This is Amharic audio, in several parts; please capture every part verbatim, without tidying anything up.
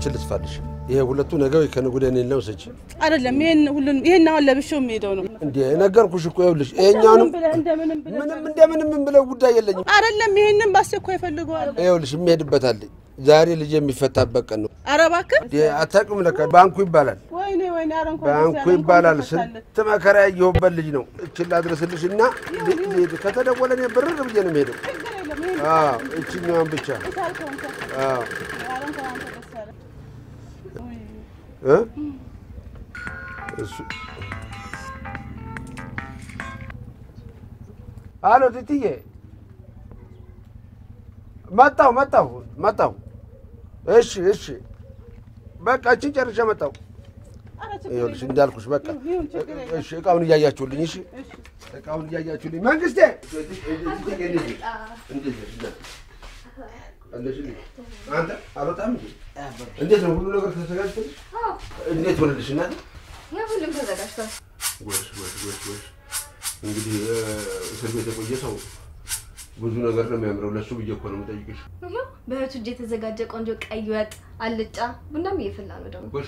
እችል ልስፋልሽ ይሄ ሁለቱ ነገው ከነጉደ እኔ ነው ሰጪ አይደለም ይሄን ሁሉን ይሄን አሁን ለብሼው የሚሄደው ነው እንዴ ነገርኩሽ እኮ ይኸውልሽ ይሄኛውንም እንደምንም ምንም እንደምንም ምን ብለው ጉዳይ የለኝም አይደለም ይሄንን ባስቸኳይ ፈልገዋል ይኸውልሽ የሚሄድበታል ዛሬ ልጅ የሚፈታበት ቀን ነው ኧረ እባክህ አታውቅም ለካ ባንኩ ይባላል ወይኔ ወይኔ አረንኮ ባንኩ ይባላል ስንት መከራ ያየሁበት ልጅ ነው እቺ ላድርስልሽና ከተደወለ ነው ብር ብዬ ነው የምሄደው አዎ እቺኛውን ብቻ አዎ እ እሱ አሎ ትትዬ መጣሁ መጣሁ መጣሁ እሺ እሺ በቃ እቺ ጨርሼ መጣሁ ይኸውልሽ እንዳልኩሽ በቃ እሺ እቃውን እያያችሁልኝ እሺ እቃውን እያያችሁልኝ መንግስቴ አንተ አልወጣም እንዴት ነው ሁሉ ነገር ተዘጋጅቶልሽ እንዴት ሆነልሽ እናት ያ ሁሉም ተዘጋጅቷል ወሽ ወሽ ወሽ ወሽ እንግዲህ እስር ቤት የቆየ ሰው ብዙ ነገር ነው የሚያምረው ለሱ ብዬ እኮ ነው የምጠይቅሽ ይሄው በእህቱ እጅ የተዘጋጀ ቆንጆ ቀይ ወጥ አልጫ ቡናም እየፈላ ነው ደግሞ ወሽ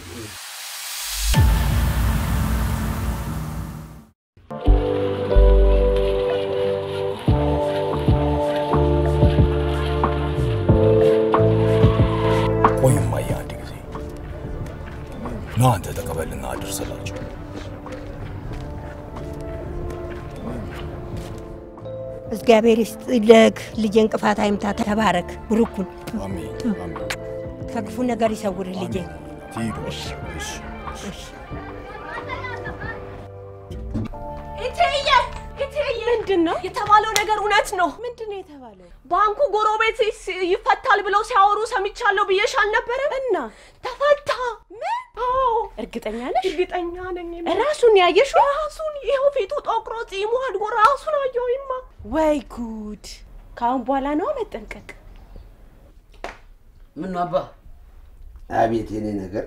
ቆይማ ያንዲ ጊዜ ነው አንተ ተቀበልና አድርሰላችሁ እግዚአብሔር ይስጥልክ ልጅ እንቅፋት አይምታ ተባረክ ብሩኩን አሜን አሜን ከክፉ ነገር ይሰውር ልጅ ትይዱሽ እሺ እሺ እቴየ እቴየ ምንድነው የተባለው ነገር እውነት ነው ምንድነው የተባለው ባንኩ ጎሮቤት ይፈታል ብለው ሲያወሩ ሰምቻለሁ ብዬሻል ነበር እና ተፈታ ምን አዎ እርግጠኛ ነሽ እርግጠኛ ነኝ ራሱን ያየሽው ራሱን ይሄው ፊቱ ጠቁሮ ጺሙ አድጎ ራሱን አየውማ ወይ ጉድ ካሁን በኋላ ነው መጠንቀቅ ምን ነው አባ አቤት የኔ ነገር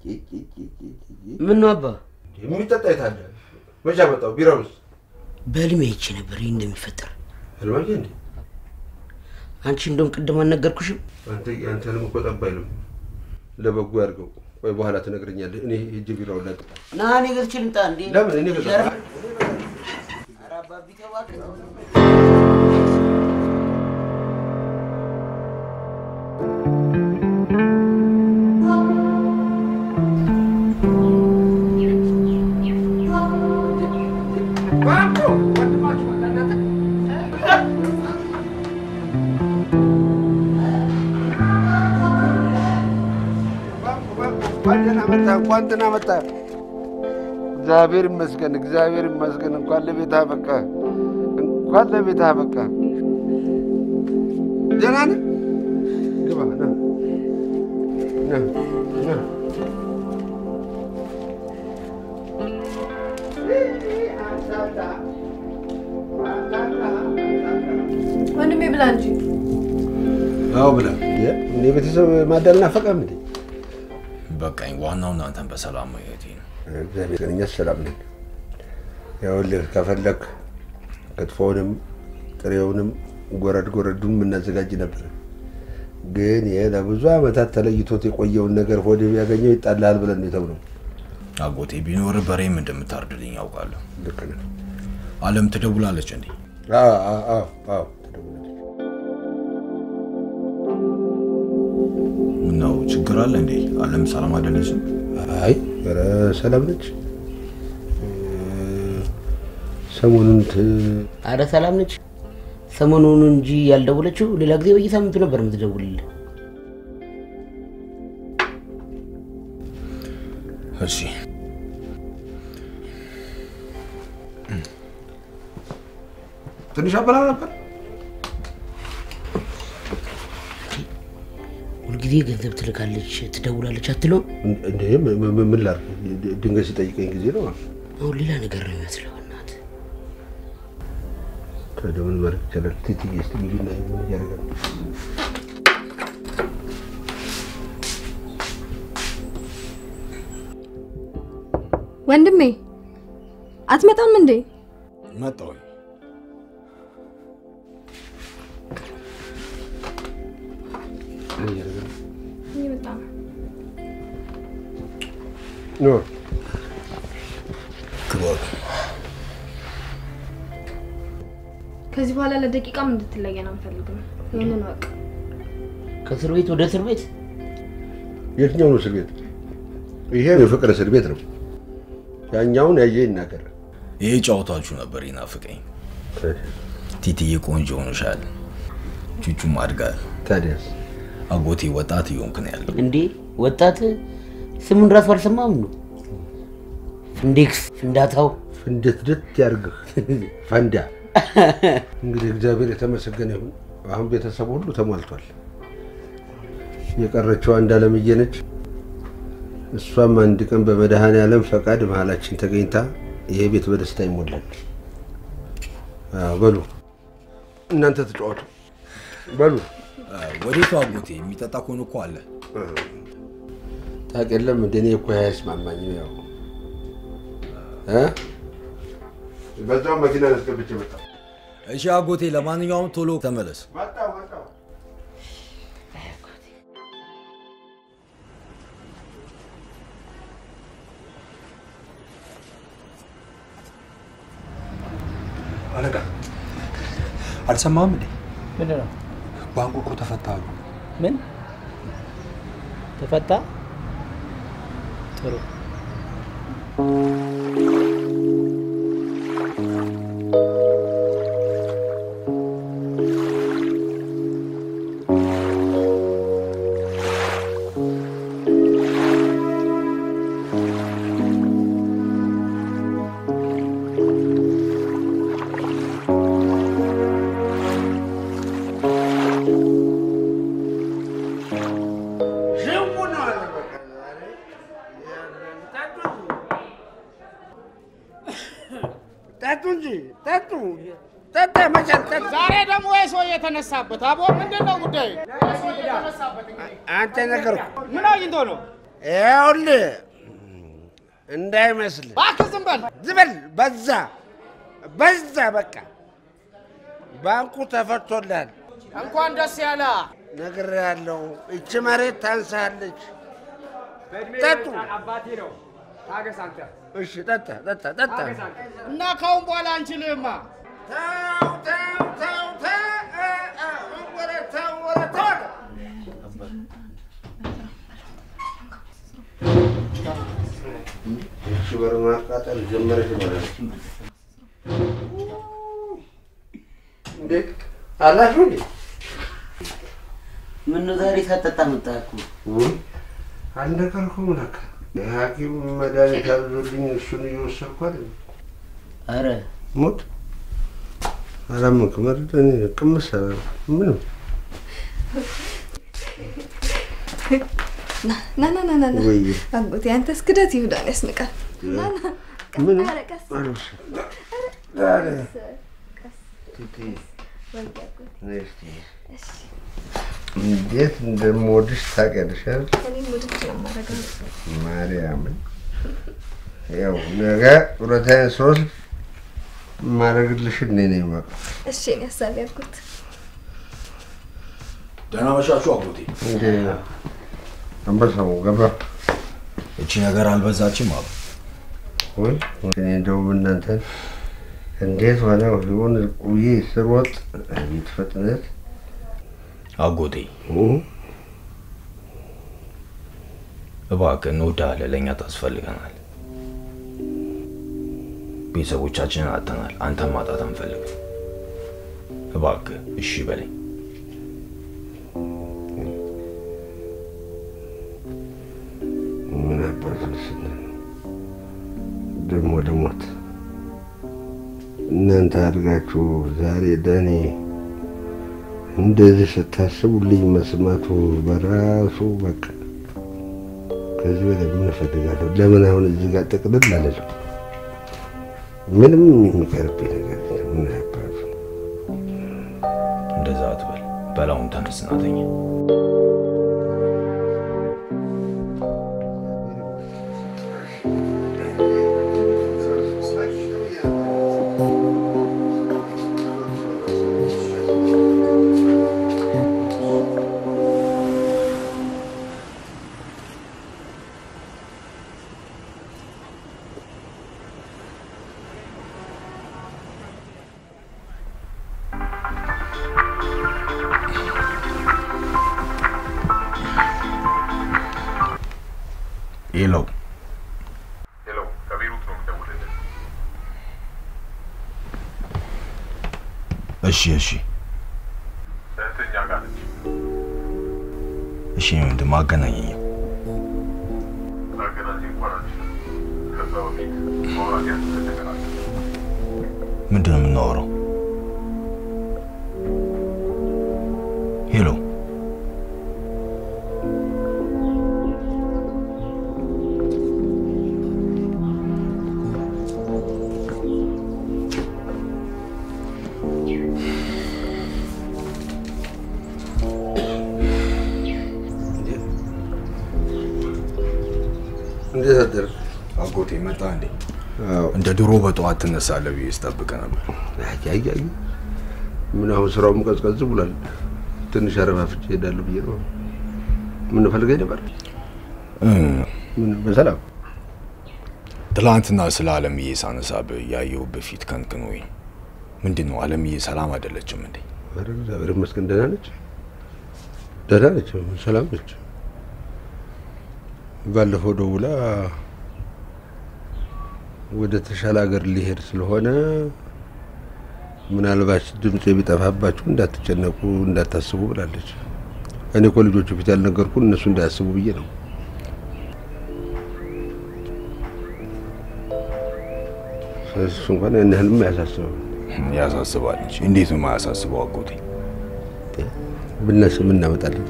ምን ነው አባ የሚጠጣ የታለ መቼ መጣው ቢራውስ በልሜ ይቺ ነበር እንደሚፈጠር ህልማዬ እንዴ አንቺ እንደም ቅድም አልነገርኩሽም አንተ አንተ ለምን ቆጣባይልም ለበጎ ያርገው ወይ በኋላ ተነግረኛለህ እኔ እጅ ቢራው ለጥ ና እኔ ገዝቼ ልምጣ እንዴ ለምን እኔ ገዛ አራባ ቢተዋቀ እንኳን መጣ እግዚአብሔር ይመስገን እግዚአብሔር ይመስገን እንኳን ለቤት አበቃ እንኳን ለቤት አበቃ ደህና ነህ ግባ ና ና ና ወንድሜ ብላ እንጂ አዎ ብላ እኔ ቤተሰብ ማዳልና ፈቃም እንዴ በቃኝ ዋናው እናንተን በሰላም ማየቴ ነው እግዚአብሔር ይመስገን ሰላም ነኝ ያውልህ ከፈለክ ክትፎንም ጥሬውንም ጎረድ ጎረዱን ምናዘጋጅ ነበር ግን የለብዙ አመታት ተለይቶት የቆየውን ነገር ሆዴ ያገኘው ይጣላል ብለን ነው ተብሎ አጎቴ ቢኖር በሬም እንደምታርድልኝ ያውቃለሁ ልክ ነህ ዓለም ትደውላለች እንዴ አዎ አዎ አዎ ነው ችግር አለ እንዴ ዓለም ሰላም አይደለችም አይ ኧረ ሰላም ነች ሰሞኑን አረ ሰላም ነች ሰሞኑን እንጂ ያልደወለችው ሌላ ጊዜ በየሳምንቱ ነበር የምትደውልልኝ እሺ ትንሽ አበላ ነበር ሁልጊዜ ገንዘብ ትልካለች ትደውላለች አትለው እንዴ ምን ላር ድንገት ሲጠይቀኝ ጊዜ ነው አሁን ሌላ ነገር ነው የሚመስለው እናት ከደምን ማርክ ይችላል ትትዬ እስቲ ቢልና ምን ያደርጋል ወንድሜ አትመጣም እንዴ መጣሁ ይመጣ ኖ ክብር ከዚህ በኋላ ለደቂቃም እንድትለየን አንፈልግም ይሄንን ወቅ ከእስር ቤት ወደ እስር ቤት የትኛው ነው እስር ቤት ይሄ የፍቅር እስር ቤት ነው ያኛውን ያየ ይናገር ይሄ ጫውታችሁ ነበር ይናፍቀኝ ቲቲዬ ቆንጆ ሆነሻል ቹቹም አድጋል ታዲያስ አጎቴ ወጣት ይሆንክ ነው ያለው እንዴ ወጣት ስሙን ራሱ አልሰማም ነው ፍንዴክስ ፍንዳታው ፍንደት ደት ያርግህ ፈንዳ እንግዲህ እግዚአብሔር የተመሰገነ ይሁን አሁን ቤተሰቡ ሁሉ ተሟልቷል የቀረችው አንድ አለምዬ ነች እሷም አንድ ቀን በመድኃኔ ዓለም ፈቃድ መሃላችን ተገኝታ ይሄ ቤት በደስታ ይሞላል አዎ በሉ እናንተ ተጫወቱ በሉ ወዴቱ አጎቴ የሚጠጣ ኮን እኮ አለ ታቀለም እንደኔ እኮ ያስማማኝ ያው እ በዛው መኪና አስገብቼ መጣ እሺ አጎቴ ለማንኛውም ቶሎ ተመለስ መጣው መጣው አለቃ አልሰማም እንዴ ምንድነው ባንኩ እኮ ተፈታሉ ምን ተፈታ ጥሩ ዛሬ ደግሞ ወይስ ወይ የተነሳበት አቦ ምንድነው ጉዳይ አንተ ነገርኩ ምን አግኝቶ ነው ይኸውልህ እንዳይመስል እባክህ ዝም በል ዝም በል በዛ በዛ በቃ ባንኩ ተፈቶልሃል እንኳን ደስ ያለ ነግሬሃለሁ እቺ መሬት ታንሳለች ጠጡ አባቴ ነው ታገስ አንተ እሺ ጠጣ ጠጣ ጠጣ እና ካሁን በኋላ አንችልህማ ተው ተው ተው ተው ወረተው ወረተው እሺ በርማቃጠል ጀመረች ማለት እንዴ አላሽ እንዴ ምን ዛሬ ሳጠጣ መጣኩ አልነገርኩም ለካ የሐኪም መድኃኒት አብዞልኝ እሱን እየወሰድኩ አይደል አረ ሞት አላምክ መርደን ቅምስ ምንም ና ና ና ና ና አጎቴ አንተ እስክደት ይሁዳን ያስንቃል ና ና ምን አረቀስ አረስ ዳረ ቲቲ ነስቲ እሺ እንዴት እንደምወድሽ ታውቂያለሽ አይደል እኔም ወድጄ ነው ማረጋው ማርያምን ያው ነገ ጡረታዬን ስወስድ ማረግልሽ እኔ ነኝ ማለት እሺ እኔ ሀሳብ ያልኩት ደህና መሻችሁ አጎቴ እንዴ አንበሳው ገባ እቺ ነገር አልበዛችም አሉ ወይ እኔ እንደው እናንተ እንዴት ሆነው ይሁን ቁይ ስሮጥ ይትፈጥነት አጎቴ እባክህ እንወዳለን ለእኛ ታስፈልገናል ቤተሰቦቻችንን አጥተናል አንተን ማጣት አንፈልግም እባክህ እሺ በለኝ ምን አባትሽ ደሞ ደሞት እናንተ አድርጋችሁ ዛሬ ለኔ እንደዚህ ስታስቡልኝ መስማቱ በራሱ በቃ ከዚህ በላይ ምን እፈልጋለሁ ለምን አሁን እዚህ ጋር ጥቅልል አለልኝ ምንም የሚቀርብኝ ነገር ምን አባቱ እንደዛ አትበል በላውን ተነስና ተኛ ሄሎ ሄሎ ከቤሩት ነው የምደውልልህ። እሺ እሺ እህትኛ ጋር ነች። እሺ ምንድን ማገናኘኝ? ማገናኘኝ እንኳን አልችልም። ከዛ በፊት ማውራት ያለብን ነገር አለ። ምንድን ነው የምናወራው? ሄሎ እንዴት አደረ? አጎቴ መጣ እንዴ? አዎ እንደ ድሮ በጠዋት ትነሳለህ ብዬ ስጠብቅ ነበር። አይ አይ ምን አሁን ስራውም ቀዝቀዝ ብሏል። ትንሽ አረፋፍቼ ሄዳለሁ ብዬ ነው። ምን ፈልገኝ ነበር? ምን በሰላም ትላንትና ስለ አለምዬ ሳነሳብህ ያየው በፊት ከንክኖኝ ምንድነው? አለምዬ ሰላም አይደለችም እንዴ? ኧረ እግዚአብሔር ይመስገን ደህና ነች። ደህና ነች፣ ሰላም ነች። ባለፈው ደውላ ወደ ተሻለ ሀገር ሊሄድ ስለሆነ ምናልባት ድምጽ ቢጠፋባችሁ እንዳትጨነቁ እንዳታስቡ ብላለች። እኔ እኮ ልጆቹ ፊት ያልነገርኩ እነሱ እንዳያስቡ ብዬ ነው። እሱ እንኳን ያን ያህልም ያሳስበው ያሳስባል እንጂ እንዴት ነው የማያሳስበው? አጎቴ ብናስብ እናመጣለን።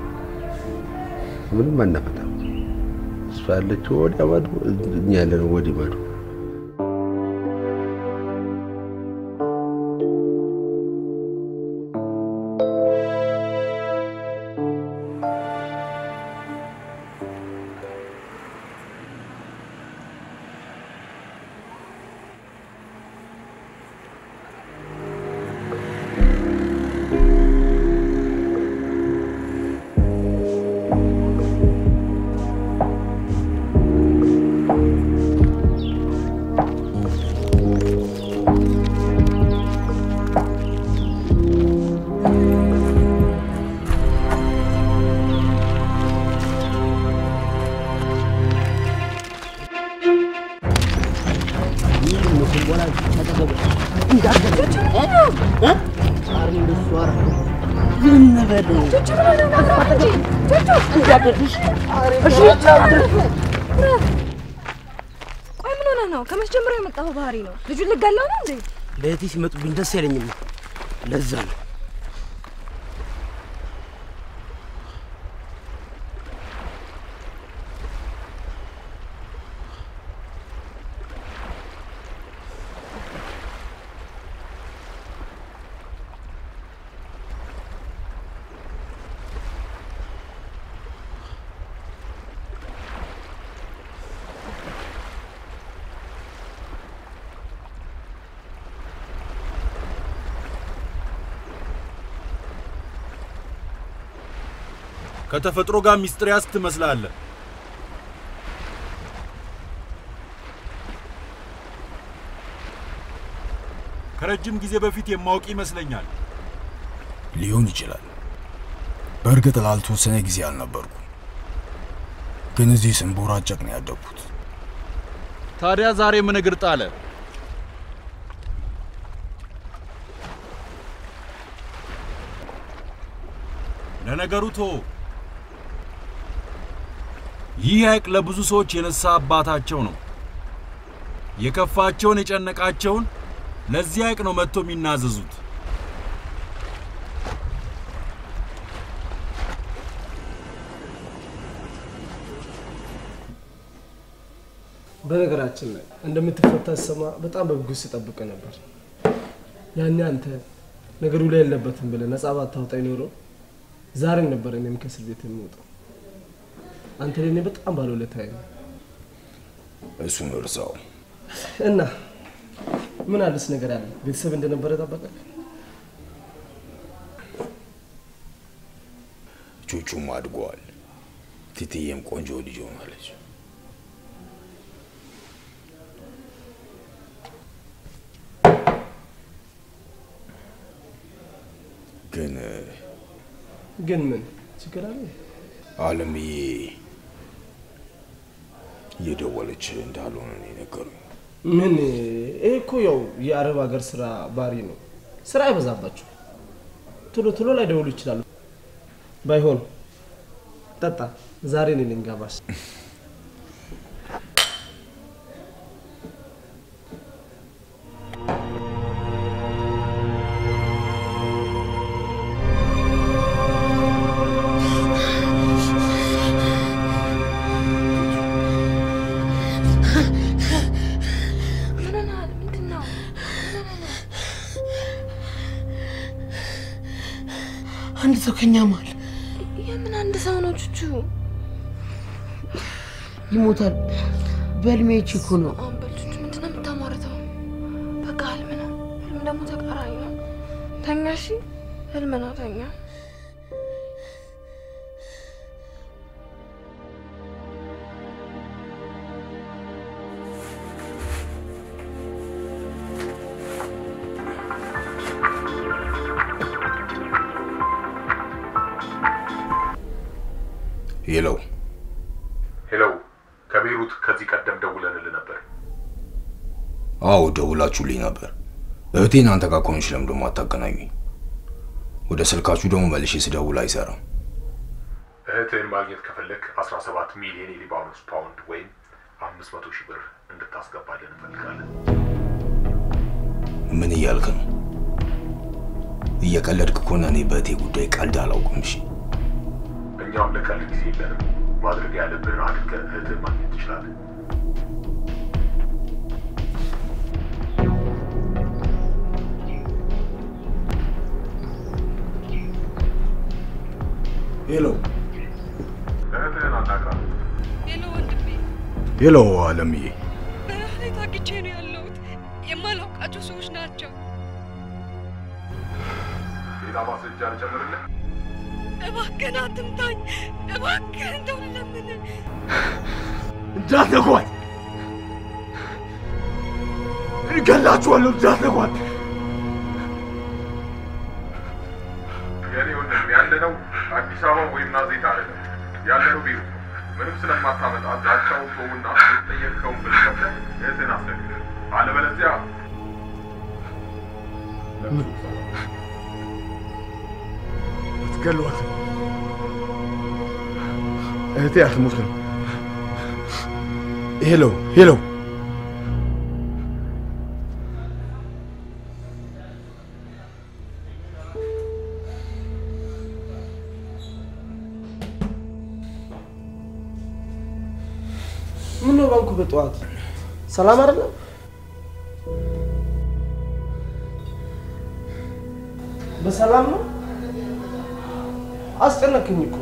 ምንም አናመጣም። እሷ ያለችው ወዲያ ማዶ፣ እኛ ያለነው ወዲህ ማዶ። ቆይ ምን ሆነ ነው? ከመስጀምሩ የመጣው ባህሪ ነው። ልጁ ልጋላው ነው እንዴ? ለእህቴ ሲመጡብኝ ደስ አይለኝም። ለዛ ነው። ከተፈጥሮ ጋር ሚስጥር ያስክ ትመስላለህ። ከረጅም ጊዜ በፊት የማውቅ ይመስለኛል። ሊሆን ይችላል። በእርግጥ ላልተወሰነ ጊዜ አልነበርኩ፣ ግን እዚህ ስንቦራጨቅ ነው ያደግኩት። ታዲያ ዛሬ ምን እግር ጣለ? ለነገሩ ቶ ይህ ሐይቅ ለብዙ ሰዎች የነሳ አባታቸው ነው። የከፋቸውን የጨነቃቸውን ለዚህ ሐይቅ ነው መጥቶ የሚናዘዙት። በነገራችን ላይ እንደምትፈታ ሰማ በጣም በጉጉት ሲጠብቅ ነበር። ያኔ አንተ ነገሩ ላይ የለበትም ብለህ ነፃ ባታወጣኝ ኖሮ ዛሬ ነበር እኔም ከእስር ቤት የምወጣው። አንተ ለኔ በጣም ባለውለታዬ ነህ። እሱን እርሳው እና ምን አዲስ ነገር አለ? ቤተሰብ እንደነበረ ተጠበቀ? ቹቹም አድጓል። ትትዬም ቆንጆ ልጅ ሆናለች። ግን ግን ምን ችግር አለ? አለምዬ እየደወለች እንዳልሆነ ነው የነገሩኝ። ምን እኮ ያው የአረብ ሀገር ስራ ባሪ ነው። ስራ አይበዛባችሁ። ቶሎ ቶሎ ላይ ደውሉ ይችላል። ባይሆን ጠጣ ዛሬ ነው ልንጋባስ። አንድ ሰው ከኛ ማል የምን አንድ ሰው ነው ቹቹ ይሞታል በልሜ እኮ ነው አንበል ቹቹ ምንድነው የምታማርተው በቃ ህልም ነው ህልም ደግሞ ተቃራኒ ነው ተኛ እሺ ህልም ነው ተኛ ሄሎ ሄሎ ከቤሩት ከዚህ ቀደም ደውለንልህ ነበር። አዎ ደውላችሁልኝ ነበር። እህቴን አንተ ጋር ኮንሽ ለምን ደሞ አታገናኙኝ? ወደ ስልካችሁ ደግሞ መልሼ ስደውል አይሰራም። እህቴን ማግኘት ከፈለክ አስራ ሰባት ሚሊዮን የሊባኖስ ፓውንድ ወይም አምስት መቶ ሺህ ብር እንድታስገባልን እንፈልጋለን። ምን እያልክ ነው? እየቀለድክ ከሆነ እኔ በእህቴ ጉዳይ ቀልድ አላውቅም። እሺ እኛም ለቀልድ ጊዜ የለንም። ማድረግ ያለብህን አድርገህ እህትህን ማግኘት ትችላለህ። ሄሎ እህትህን አናግራት። ሄሎ ወንድሜ። ሄሎ አለምዬ። በእኔ ታግቼ ነው ያለሁት። የማላውቃቸው ሰዎች ናቸው። ሌላ ማስረጃ ልጨምርልህ? እባክህን አትምታኝ። እባክህን እንደው ለምን እንዳትነኳት! እገላችኋለሁ! እንዳትነኳት! የኔ ወንድም ያለነው አዲስ አበባ ወይም ናዝሬት አይደለም። ያለነው ቤሩት ነው። ምንም ስለማታመጣ ዛቻውን ተውና የጠየቅከውን ብር ከፍለህ እህትህን አስለቅቅ። አለበለዚያ አትገሏት! እህቴ አትሞትም። ሄሎ ሄሎ ምን ነው ባንኩ በጠዋት ሰላም አይደለም? በሰላም ነው? አስጨነቅኝ እኮ።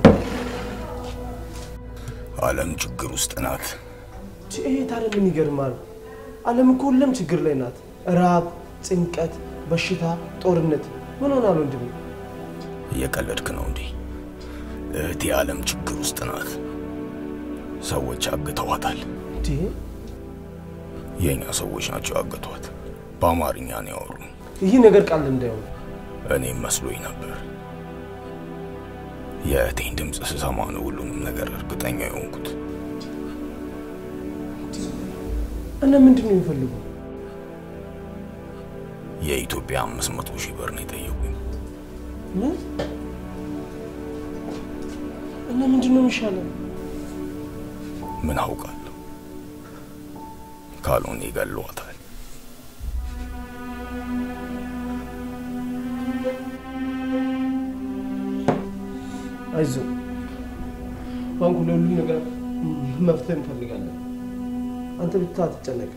ዓለም ችግር ውስጥ ናት። ይሄ ታዲያ ምን ይገርማል? ዓለም እኮ ሁሉም ችግር ላይ ናት። ራብ፣ ጭንቀት፣ በሽታ፣ ጦርነት ምን ሆናል ወንድሜ? እየቀለድክ ነው እንዴ? እህቴ ዓለም ችግር ውስጥ ናት። ሰዎች አግተዋታል። እንዴ? የኛ ሰዎች ናቸው አግተዋት። በአማርኛ ነው ያወሩ። ይሄ ነገር ቃል እንዳይሆን እኔም መስሎኝ ነበር። የእህቴን ድምፅ ስሰማ ነው ሁሉንም ነገር እርግጠኛ የሆንኩት። እና ምንድን ነው የሚፈልገው? የኢትዮጵያ አምስት መቶ ሺህ ብር ነው የጠየቁኝ። ምን? እና ምንድን ነው የሚሻለው? ምን አውቃለሁ? ካልሆነ ይገለዋታል። አይዞህ፣ ባንኩ ለሁሉ ነገር መፍትሄ እንፈልጋለን። አንተ ብቻ አትጨነቅ።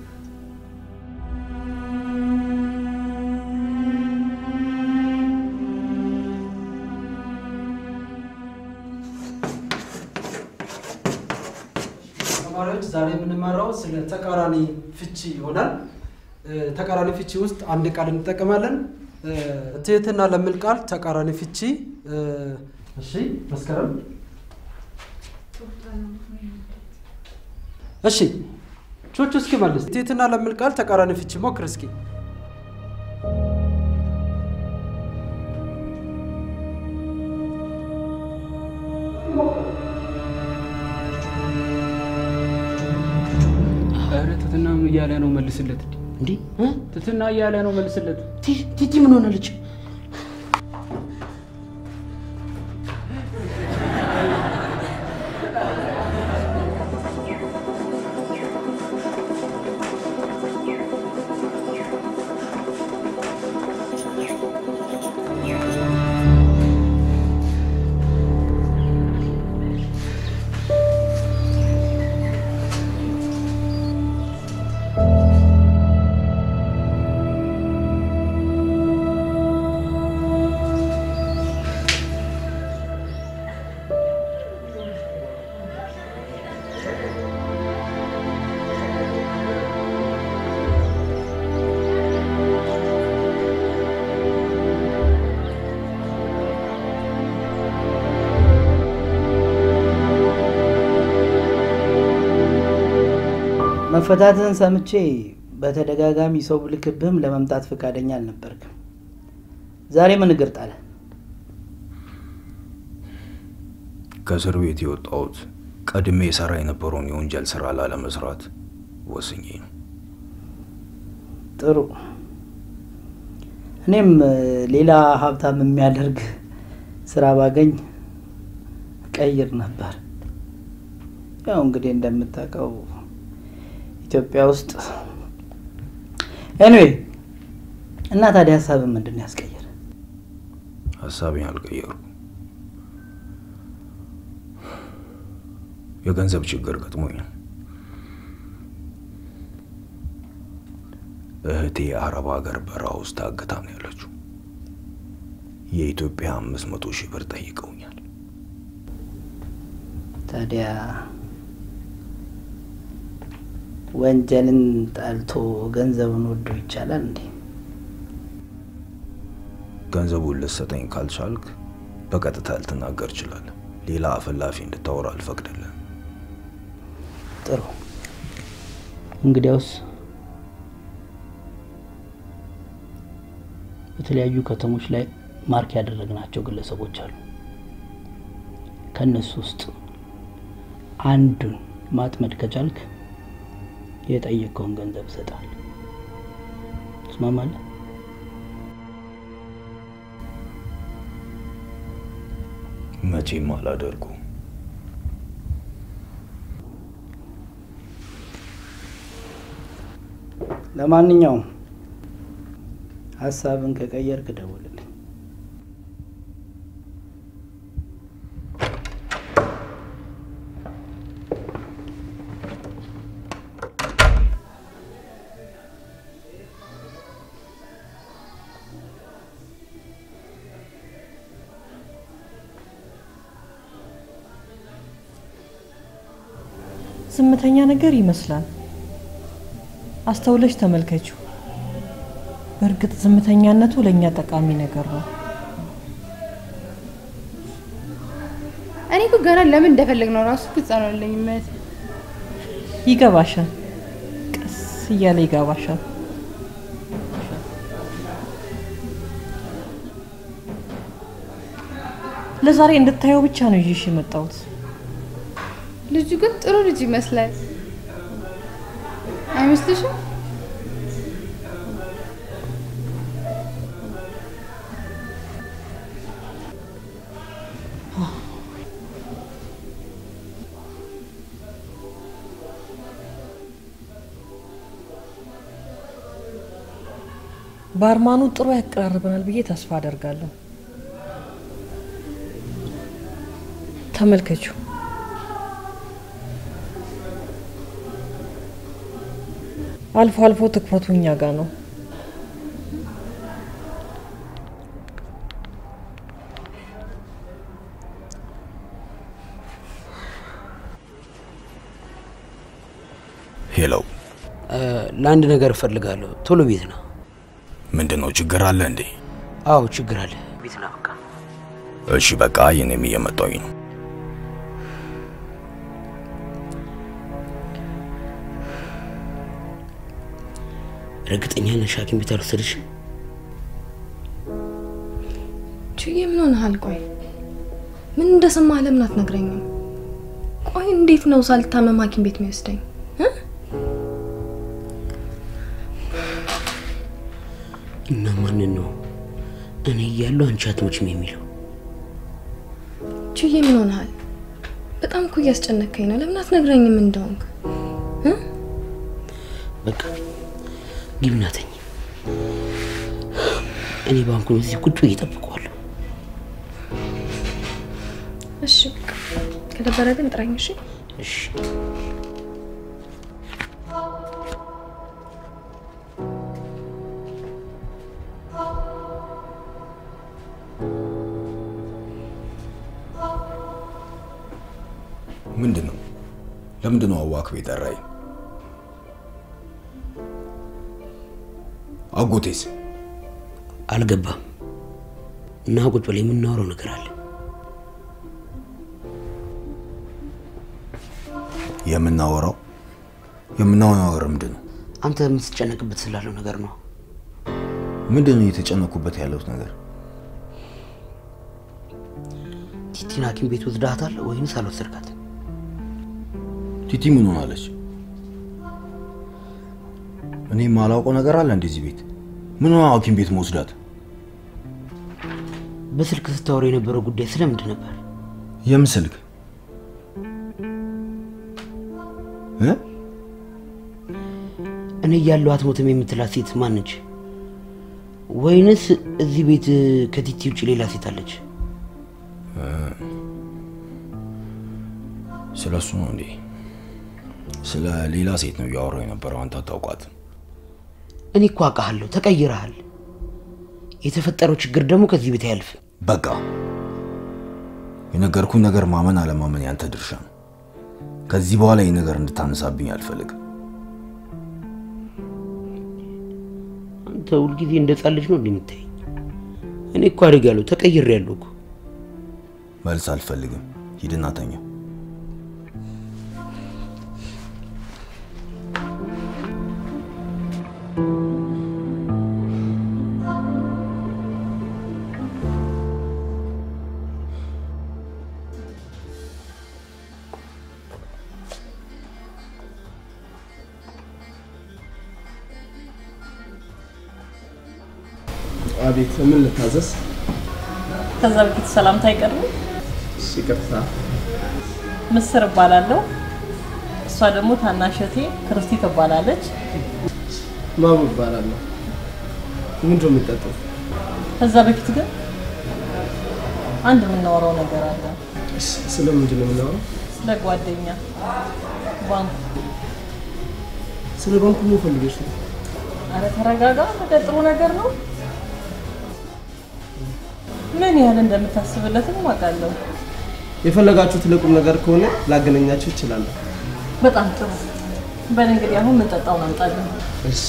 ተማሪዎች ዛሬ የምንማረው ስለ ተቃራኒ ፍቺ ይሆናል። ተቃራኒ ፍቺ ውስጥ አንድ ቃል እንጠቀማለን። ትህትና ለሚል ቃል ተቃራኒ ፍቺ እሺ፣ መስከረም እሺ፣ ቾቹ እስኪ መልስ። ትህትና ለሚል ቃል ተቃራኒ ፍቺ ሞክር እስኪ። ትትና እያለ ነው መልስለት እንዴ ትትና እያለ ነው መልስለት ቲቲ ምን ሆነልች መፈታትን ሰምቼ በተደጋጋሚ ሰው ብልክብህም ለመምጣት ፈቃደኛ አልነበርክም ዛሬ ምን እግር ጣለ ከእስር ቤት የወጣሁት ቀድሜ ሰራ የነበረውን የወንጀል ስራ ላለመስራት ወስኜ ነው ጥሩ እኔም ሌላ ሀብታም የሚያደርግ ስራ ባገኝ ቀይር ነበር ያው እንግዲህ እንደምታውቀው ኢትዮጵያ ውስጥ anyway እና ታዲያ ሐሳብ ምንድነው ያስቀየረ ሐሳቤን አልቀየርኩ የገንዘብ ችግር ገጥሞኝ ነው እህቴ አረብ ሀገር በረሃ ውስጥ ታግታ ነው ያለችው የኢትዮጵያ አምስት መቶ ሺህ ብር ጠይቀውኛል ታዲያ ወንጀልን ጣልቶ ገንዘቡን ወዶ ይቻላል እንዴ ገንዘቡን ልትሰጠኝ ካልቻልክ በቀጥታ ልትናገር ይችላል ሌላ አፈላፊ እንድታወራ አልፈቅድልህም ጥሩ እንግዲያውስ በተለያዩ ከተሞች ላይ ማርክ ያደረግናቸው ግለሰቦች አሉ ከነሱ ውስጥ አንዱን ማጥመድ ከቻልክ የጠየቀውን ገንዘብ ሰጣል ስማማለ መቼም አላደርጉ ለማንኛውም ሐሳብን ከቀየርክ ደውልልኝ ዝምተኛ ነገር ይመስላል አስተውለሽ ተመልከቹ በርግጥ ዝምተኛነቱ ለኛ ጠቃሚ ነገር ነው እኔ እኮ ገና ለምን እንደፈለግነው ራሱ ግልጽ አልሆነልኝ ማለት ይገባሻል ቀስ እያለ ይገባሻል ለዛሬ እንድታየው ብቻ ነው ይዤሽ የመጣሁት ልጁ ግን ጥሩ ልጅ ይመስላል አይመስልሽም ባርማኑ ጥሩ ያቀራርበናል ብዬ ተስፋ አደርጋለሁ ተመልከቹ አልፎ አልፎ ትኩረቱ እኛ ጋር ነው ሄሎ ለአንድ ነገር ፈልጋለሁ ቶሎ ቤት ነው ምንድነው ችግር አለ እንዴ አው ችግር አለ ቤት ነው በቃ እሺ በቃ የኔም እየመጣሁኝ ነው እርግጠኛ ነሽ ሐኪም ቤት አልወሰድሽ ቹዬ ምን ሆነሃል ቆይ ምን እንደሰማህ ለምን አትነግረኝም ቆይ እንዴት ነው ሳልታመም ሐኪም ቤት የሚወስደኝ እና ማን ነው እኔ እያለሁ አንቺ አትሞችም የሚለው? ቹዬ ምን ሆነሃል? በጣም እኮ እያስጨነቀኝ ነው። ለምን አትነግረኝም እንደሆንክ? በቃ ግቢና ተኝ። እኔ ባንኩን እዚህ ቁጭ ብዬ እጠብቀዋለሁ። እሺ በቃ ከደበረ ግን ጥራኝ። እሺ እሺ። ምንድነው? ለምንድነው አዋክብ የጠራኝ? አጎቴስ አልገባም። እና ቁጭ ብለን የምናወራው ነገር አለ። የምናወራው የምናወራው ነገር ምንድነው? አንተ የምትጨነቅበት ስላለው ነገር ነው። ምንድነው የተጨነኩበት ያለሁት ነገር? ቲቲን ሐኪም ቤት ወስዳታል ወይንስ አልወሰድካትም? ቲቲ ምን ሆናለች? እኔ ማላውቀው ነገር አለ እንደዚህ ቤት? ምን ነው ሐኪም ቤት መውሰዳት? በስልክ ስታወራ የነበረው ጉዳይ ስለምንድን ነበር? የምን ስልክ? እ እኔ እያለሁ አትሞትም የምትላት ሴት ማን ነች? ወይንስ እዚህ ቤት ከቲቲ ውጭ ሌላ ሴት አለች? ስለሱ ነው እንዴ? ስለ ሌላ ሴት ነው ያወራው የነበረው። አንተ አታውቃት? እኔ እኮ አውቃለሁ። ተቀይረሃል። የተፈጠረው ችግር ደግሞ ከዚህ ቤት ያልፍ። በቃ የነገርኩን ነገር ማመን አለማመን ያንተ ድርሻ ነው። ከዚህ በኋላ ይሄ ነገር እንድታነሳብኝ አልፈልግም። አንተ ሁልጊዜ እንደ ሕፃን ልጅ ነው እንደምታይ። እኔ እኮ አድርጋለሁ፣ ተቀይሬያለሁ እኮ። መልስ አልፈልግም። ሂድና ተኛ። አቤት፣ ምን ልታዘዝ? ከዛ በፊት ሰላምታ አይቀርም? ይቅርታ። ምስር እባላለሁ። እሷ ደግሞ ታናሸቴ ክርስቲ ትባላለች። ማሙ እባላለሁ። ምንድን ነው የምትጠጣው? ከዛ በፊት ግን አንድ የምናወራው ነገር አለ። ስለ ምንድን ነው የምናወራው? ስለ ጓደኛ ባንኩ። ስለ ባንኩ ምን ፈልገሽ ነው? አረ ተረጋጋ። ጥሩ ነገር ነው። ምን ያህል እንደምታስብለትም አውቃለሁ። የፈለጋችሁት ለቁም ነገር ከሆነ ላገናኛችሁ ይችላል። በጣም ጥሩ። በል እንግዲህ አሁን ምን ጠጣው እናምጣለን። እሺ።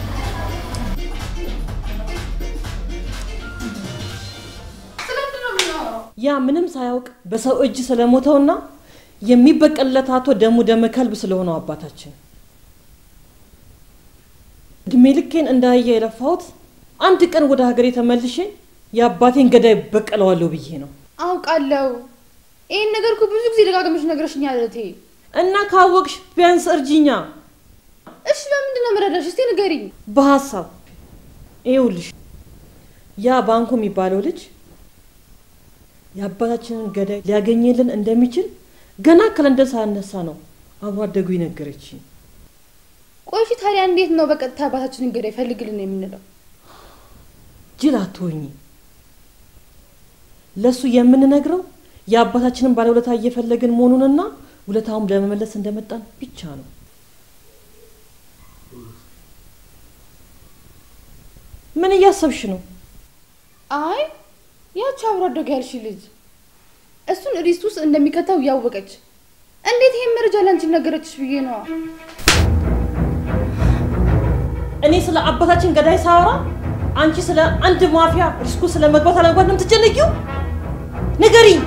ያ ምንም ሳያውቅ በሰው እጅ ስለሞተውና የሚበቀልለት አቶ ደሙ ደመ ከልብ ስለሆነው አባታችን እድሜ ልኬን እንዳየ የለፋሁት አንድ ቀን ወደ ሀገሬ ተመልሼ የአባቴን ገዳይ በቀለዋለሁ ብዬ ነው። አውቃለሁ። ይሄን ነገር እኮ ብዙ ጊዜ ደጋግመሽ ነግረሽኛል እቴ። እና ካወቅሽ ቢያንስ እርጂኛ። እሺ ለምንድን ነው መረዳሽ? እስቲ ንገሪኝ። በሐሳብ ይኸውልሽ፣ ያ ባንኩ የሚባለው ልጅ የአባታችንን ገዳይ ሊያገኝልን እንደሚችል ገና ከለንደን ሳነሳ ነው አብሮ አደጉ ይነገረችኝ። ቆይሽ ታዲያ እንዴት ነው በቀጥታ አባታችንን ገዳይ ፈልግልን የምንለው? ጅል አትሆኚ። ለሱ የምንነግረው የአባታችንን ባለውለታ እየፈለግን መሆኑንና ውለታውን ለመመለስ እንደመጣን ብቻ ነው። ምን እያሰብሽ ነው? አይ ያቺ አብሮ አደግ ያልሽ ልጅ እሱን ሪስት ውስጥ እንደሚከተው ያወቀች እንዴት ይሄን መረጃ ላንቺ ነገረችሽ ብዬ ነው። እኔ ስለ አባታችን ገዳይ ሳወራ አንቺ ስለ አንድ ማፊያ ሪስኩ ስለ መግባት አለመግባት ነው የምትጨነቂው? ንገሪኝ።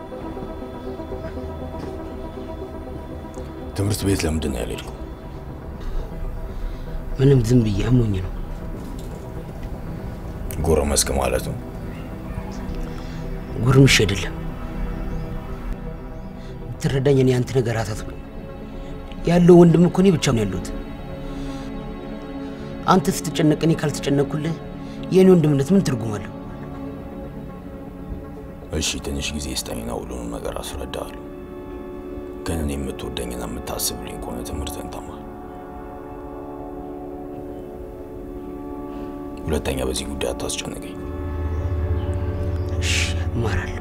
ትምህርት ቤት ለምንድን ነው ያልሄድኩ? ምንም ዝም ብዬ አሞኝ ነው። ጎረመስክ ማለት ነው? ጎርምሽ አይደለም። ትረዳኝ። እኔ አንተ ነገር አታጥብ ያለው ወንድም እኮ እኔ ብቻ ነው ያለሁት። አንተ ስትጨነቅ እኔ ካልተጨነቅኩልህ የኔ ወንድምነት ምን ትርጉም አለው? እሺ ትንሽ ጊዜ ስጠኝና ሁሉንም ነገር አስረዳለሁ። ግን እኔ የምትወደኝና የምታስብልኝ ከሆነ ትምህርትን ተማር። ሁለተኛ በዚህ ጉዳይ አታስጨንቀኝ። እሺ እማራለሁ።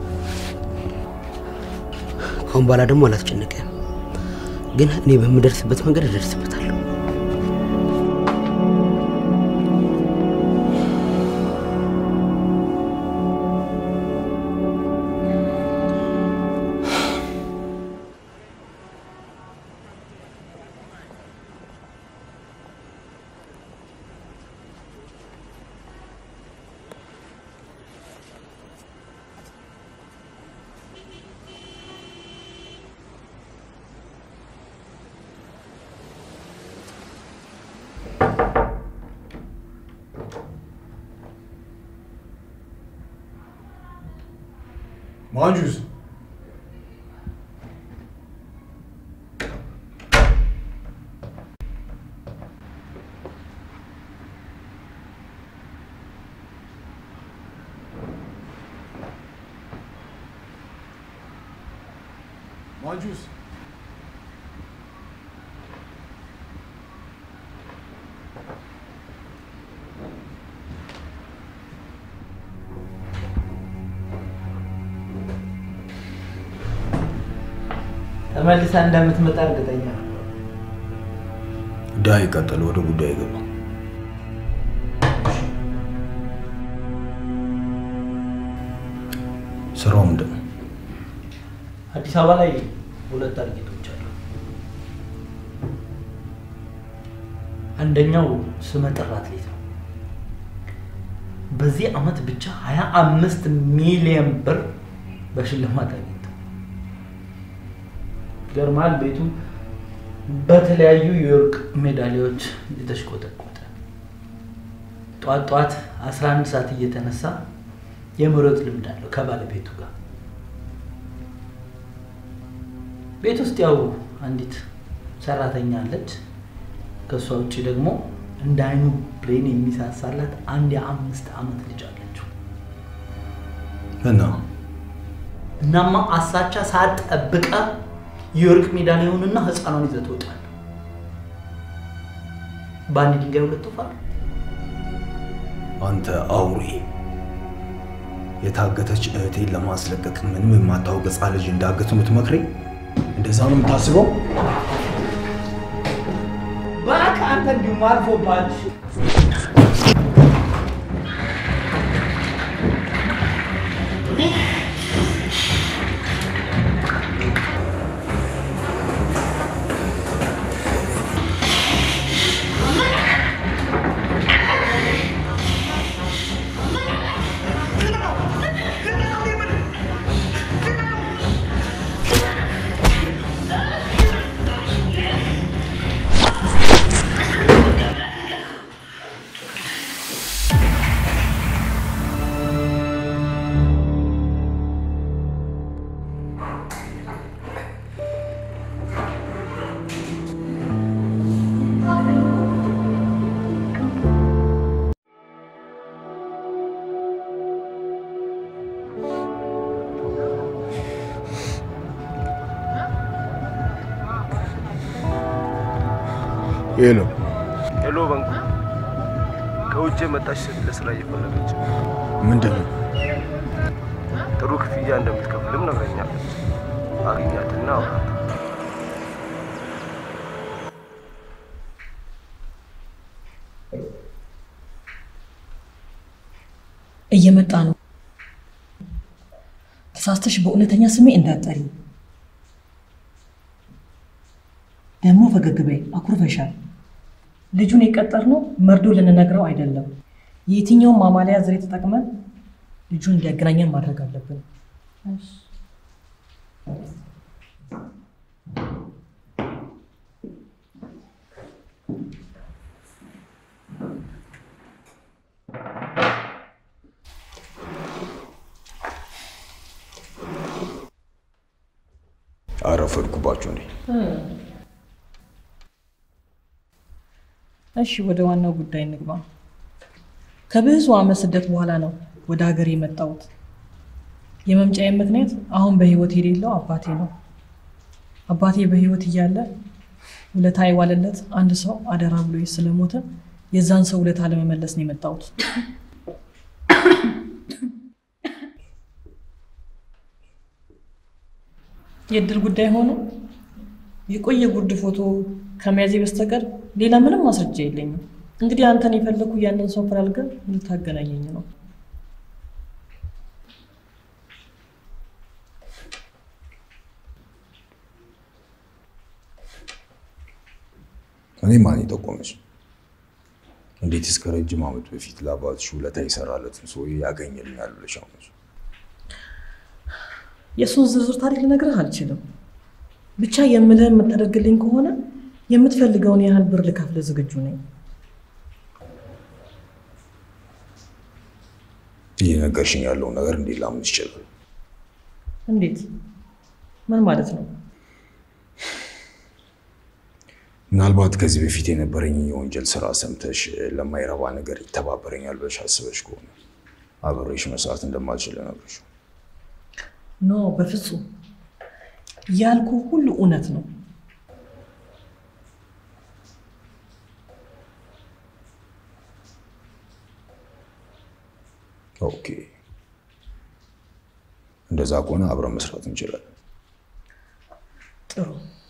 አሁን በኋላ ደግሞ አላስጨንቅህም። ግን እኔ በምደርስበት መንገድ እደርስበታለሁ። Manjus. Manjus. ተመልሳ እንደምትመጣ እርግጠኛ ነኝ። ዳይ ቀጥል፣ ወደ ጉዳይ ገባ። ስራው ምንድን ነው? አዲስ አበባ ላይ ሁለት ታርጌቶች አሉ። አንደኛው ስመጥር አትሌት ነው። በዚህ አመት ብቻ ሀያ አምስት ሚሊዮን ብር በሽልማት አግኝቷል። ገርማል ቤቱ በተለያዩ የወርቅ ሜዳሊያዎች የተሽቆጠቆጠ። ጧት ጧት አስራ አንድ ሰዓት እየተነሳ የመሮጥ ልምድ አለው ከባለቤቱ ጋር። ቤት ውስጥ ያው አንዲት ሰራተኛ አለች። ከሷ ውጪ ደግሞ እንደ አይኑ ብሬን የሚሳሳላት አንድ የአምስት አመት ልጅ አለችው። እና እናማ አሳቻ ሰዓት ጠብቃ የወርቅ ሜዳሊያውንና ህፃኗን ይዘህ ትወጣለህ። በአንድ ድንጋይ ሁለት ወፍ። አንተ አውሬ! የታገተች እህቴን ለማስለቀቅ ምንም የማታውቅ ህፃን ልጅ እንዳገቱ የምትመክረኝ? እንደዛ ነው የምታስበው? እባክህ አንተ እንዲሁም አልፎብሃል። ሄሎ ሄሎ፣ ባንኩ ከውጭ መጣች ሴት ለስራ እየፈለገች። ምንድን ነው? ጥሩ ክፍያ እንደምትከፍልም ነግረኛለች። አግኛትና አውራት። እየመጣ ነው። ተሳስተሽ በእውነተኛ ስሜ እንዳትጠሪ። ደግሞ ፈገግ በይ፣ አኩርፈሻል። ልጁን የቀጠርነው መርዶ ልንነግረው አይደለም። የትኛውም ማማለያ ዘዴ ተጠቅመን ልጁን እንዲያገናኘን ማድረግ አለብን። አረፈድኩባችሁ እንዴ? እሺ ወደ ዋናው ጉዳይ እንግባ። ከብዙ ዓመት ስደት በኋላ ነው ወደ ሀገር የመጣሁት። የመምጫዬ ምክንያት አሁን በህይወት የሌለው አባቴ ነው። አባቴ በህይወት እያለ ውለታ የዋለለት አንድ ሰው አደራ ብሎ ስለሞተ የዛን ሰው ውለታ ለመመለስ ነው የመጣሁት። የድል ጉዳይ ሆኖ የቆየ ጉርድ ፎቶ ከመያዜ በስተቀር ሌላ ምንም ማስረጃ የለኝም። እንግዲህ አንተን የፈለኩ ያንን ሰው ፈላልገህ ልታገናኘኝ ነው። እኔ ማን ይጠቆመሽ? እንዴት እስከ ረጅም ዓመት በፊት ለአባትሽ ውለታ ይሰራለትን ሰው ያገኘልኛል ብለሽ አምነሽ? የሱን ዝርዝር ታሪክ ልነግርህ አልችልም። ብቻ የምልህን የምታደርግልኝ ከሆነ የምትፈልገውን ያህል ብር ልከፍልህ ዝግጁ ነኝ። እየነገርሽኝ ያለውን ነገር እንዴት ላምን ይችላል? እንዴት? ምን ማለት ነው? ምናልባት ከዚህ በፊት የነበረኝ የወንጀል ስራ ሰምተሽ ለማይረባ ነገር ይተባበረኛል ብለሽ አስበሽ ከሆነ አብሬሽ መስራት እንደማልችል ነግሬሽ። ኖ በፍጹም ያልኩ ሁሉ እውነት ነው። ኦኬ፣ እንደዛ ከሆነ አብረን መስራት እንችላለን። ጥሩ።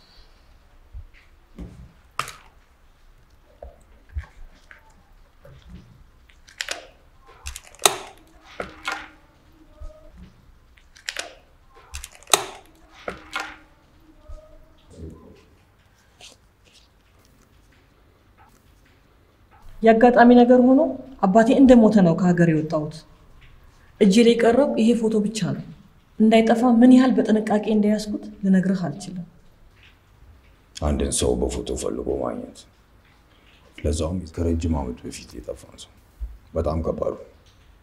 ያጋጣሚ ነገር ሆኖ አባቴ እንደሞተ ነው ከሀገር የወጣሁት። እጄ ላይ ቀረው ይሄ ፎቶ ብቻ ነው። እንዳይጠፋ ምን ያህል በጥንቃቄ እንደያዝኩት ልነግርህ አልችልም። አንድን ሰው በፎቶ ፈልጎ ማግኘት ለዛውም ከረጅም ዓመት በፊት የጠፋን ሰው በጣም ከባድ ነው።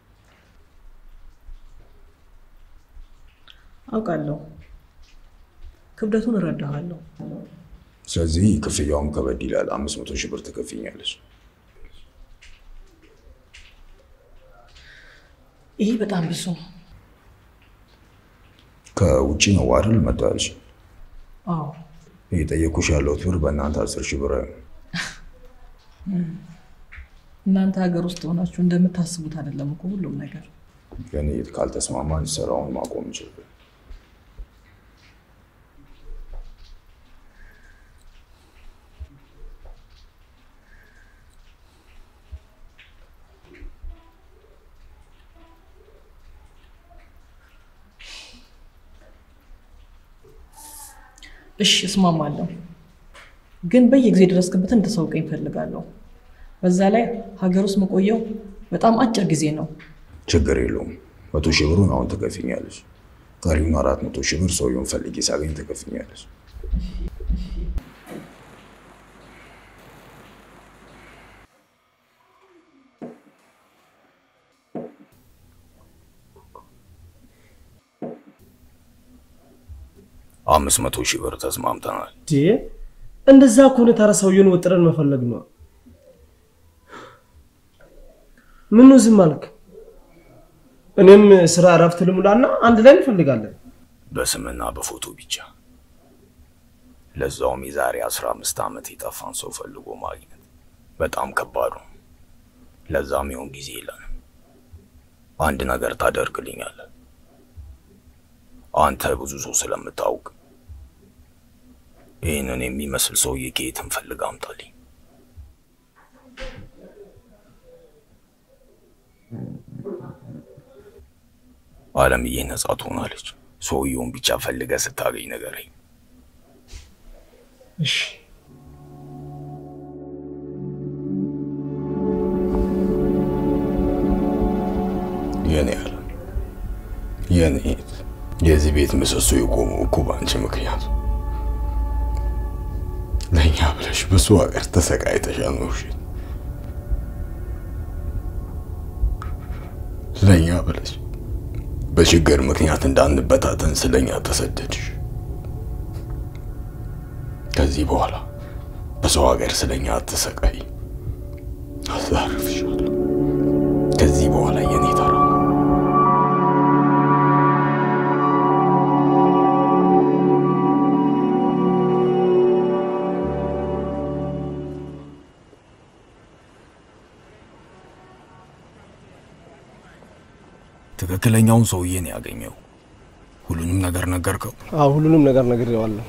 አውቃለሁ፣ ክብደቱን እረዳሃለሁ። ስለዚህ ክፍያውም ከበድ ይላል። አምስት መቶ ሺህ ብር ትከፍይኛለሽ። ይሄ በጣም ብዙ ነው። ከውጪ ነው አይደል መጣልሽ? አዎ። እየጠየኩሽ ያለሁት ብር በእናንተ አስር ሺህ ብር ነው። እናንተ ሀገር ውስጥ ሆናችሁ እንደምታስቡት አይደለም እኮ ሁሉም ነገር። ግን ካልተስማማን ስራውን ማቆም እንችላለን። እሺ እስማማለሁ፣ ግን በየጊዜ ድረስክበት እንድትሰውቀኝ እፈልጋለሁ። በዛ ላይ ሀገር ውስጥ መቆየው በጣም አጭር ጊዜ ነው። ችግር የለውም። መቶ ሺህ ብሩን አሁን ትከፍኛለሽ። ቀሪውን አራት መቶ ሺህ ብር ሰውየውን ፈልጌ ሳገኝ ትከፍኛለሽ። አምስት መቶ ሺህ ብር ተስማምተናል። ዲ እንደዛ ከሆነ ታዲያ ሰውየውን ወጥረን መፈለግ ነው። ምን ዝም አልክ? እኔም ስራ እረፍት ልሙላና አንድ ላይ እንፈልጋለን። በስምና በፎቶ ብቻ። ለዛውም የዛሬ አስራ አምስት ዓመት የጠፋን ሰው ፈልጎ ማግኘት በጣም ከባድ ነው። ለዛም ይሁን ጊዜ የለንም። አንድ ነገር ታደርግልኛለህ። አንተ ብዙ ሰው ስለምታውቅ ይህንን የሚመስል ሰውዬ ከየትም ፈልግ አምጣልኝ። አለምዬ ነጻ ትሆናለች። ሰውየውን ብቻ ፈልገህ ስታገኝ ንገረኝ። እሺ። የኔ አለም፣ የኔ የዚህ ቤት ምሰሶ የቆመው እኮ በአንቺ ምክንያት። ለእኛ ብለሽ ብዙ ሀገር ተሰቃይተሻል ኖርሽ። ለእኛ ብለሽ በችግር ምክንያት እንዳንበታተን ስለኛ ተሰደድሽ። ከዚህ በኋላ በሰው ሀገር ስለኛ አትሰቃይ። አሳርፍሻለሁ። ከዚህ በኋላ የኔ ተራ ነው። ትክክለኛውን ሰውዬ ነው ያገኘው። ሁሉንም ነገር ነገርከው? አዎ ሁሉንም ነገር ነግሬዋለሁ።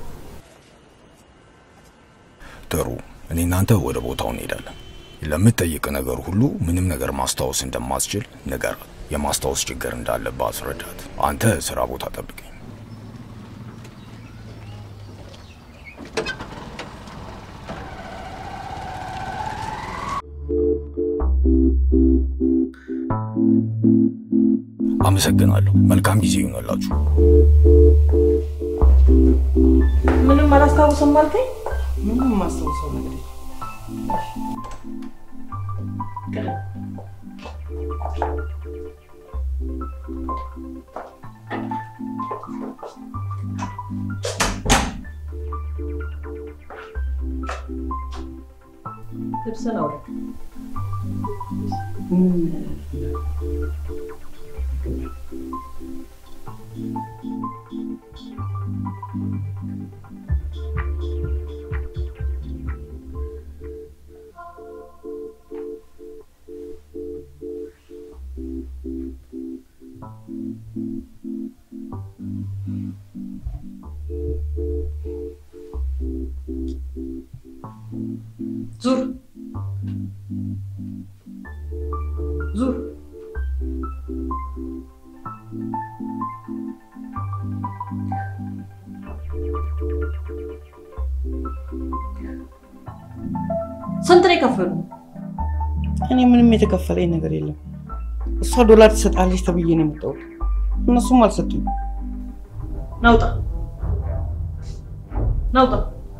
ጥሩ። እኔ እናንተ ወደ ቦታው እንሄዳለን። ለምትጠይቅ ነገር ሁሉ ምንም ነገር ማስታወስ እንደማትችል ንገራት። የማስታወስ ችግር እንዳለባት አስረዳት። አንተ ስራ ቦታ ጠብቀኝ። አመሰግናለሁ። መልካም ጊዜ ይሁንላችሁ። ምንም አላስታውስም አልከኝ? ምንም ማስታወሰው ነገር ልብስን አውልቅ። ዙር ዙር ስንት ነው የከፈሉ? እኔ ምንም የተከፈለኝ ነገር የለም። እሷ ዶላር ትሰጣለች ተብዬ ነው የመጣሁት። እነሱም አልሰጡኝ። ናውጣ ናውጣ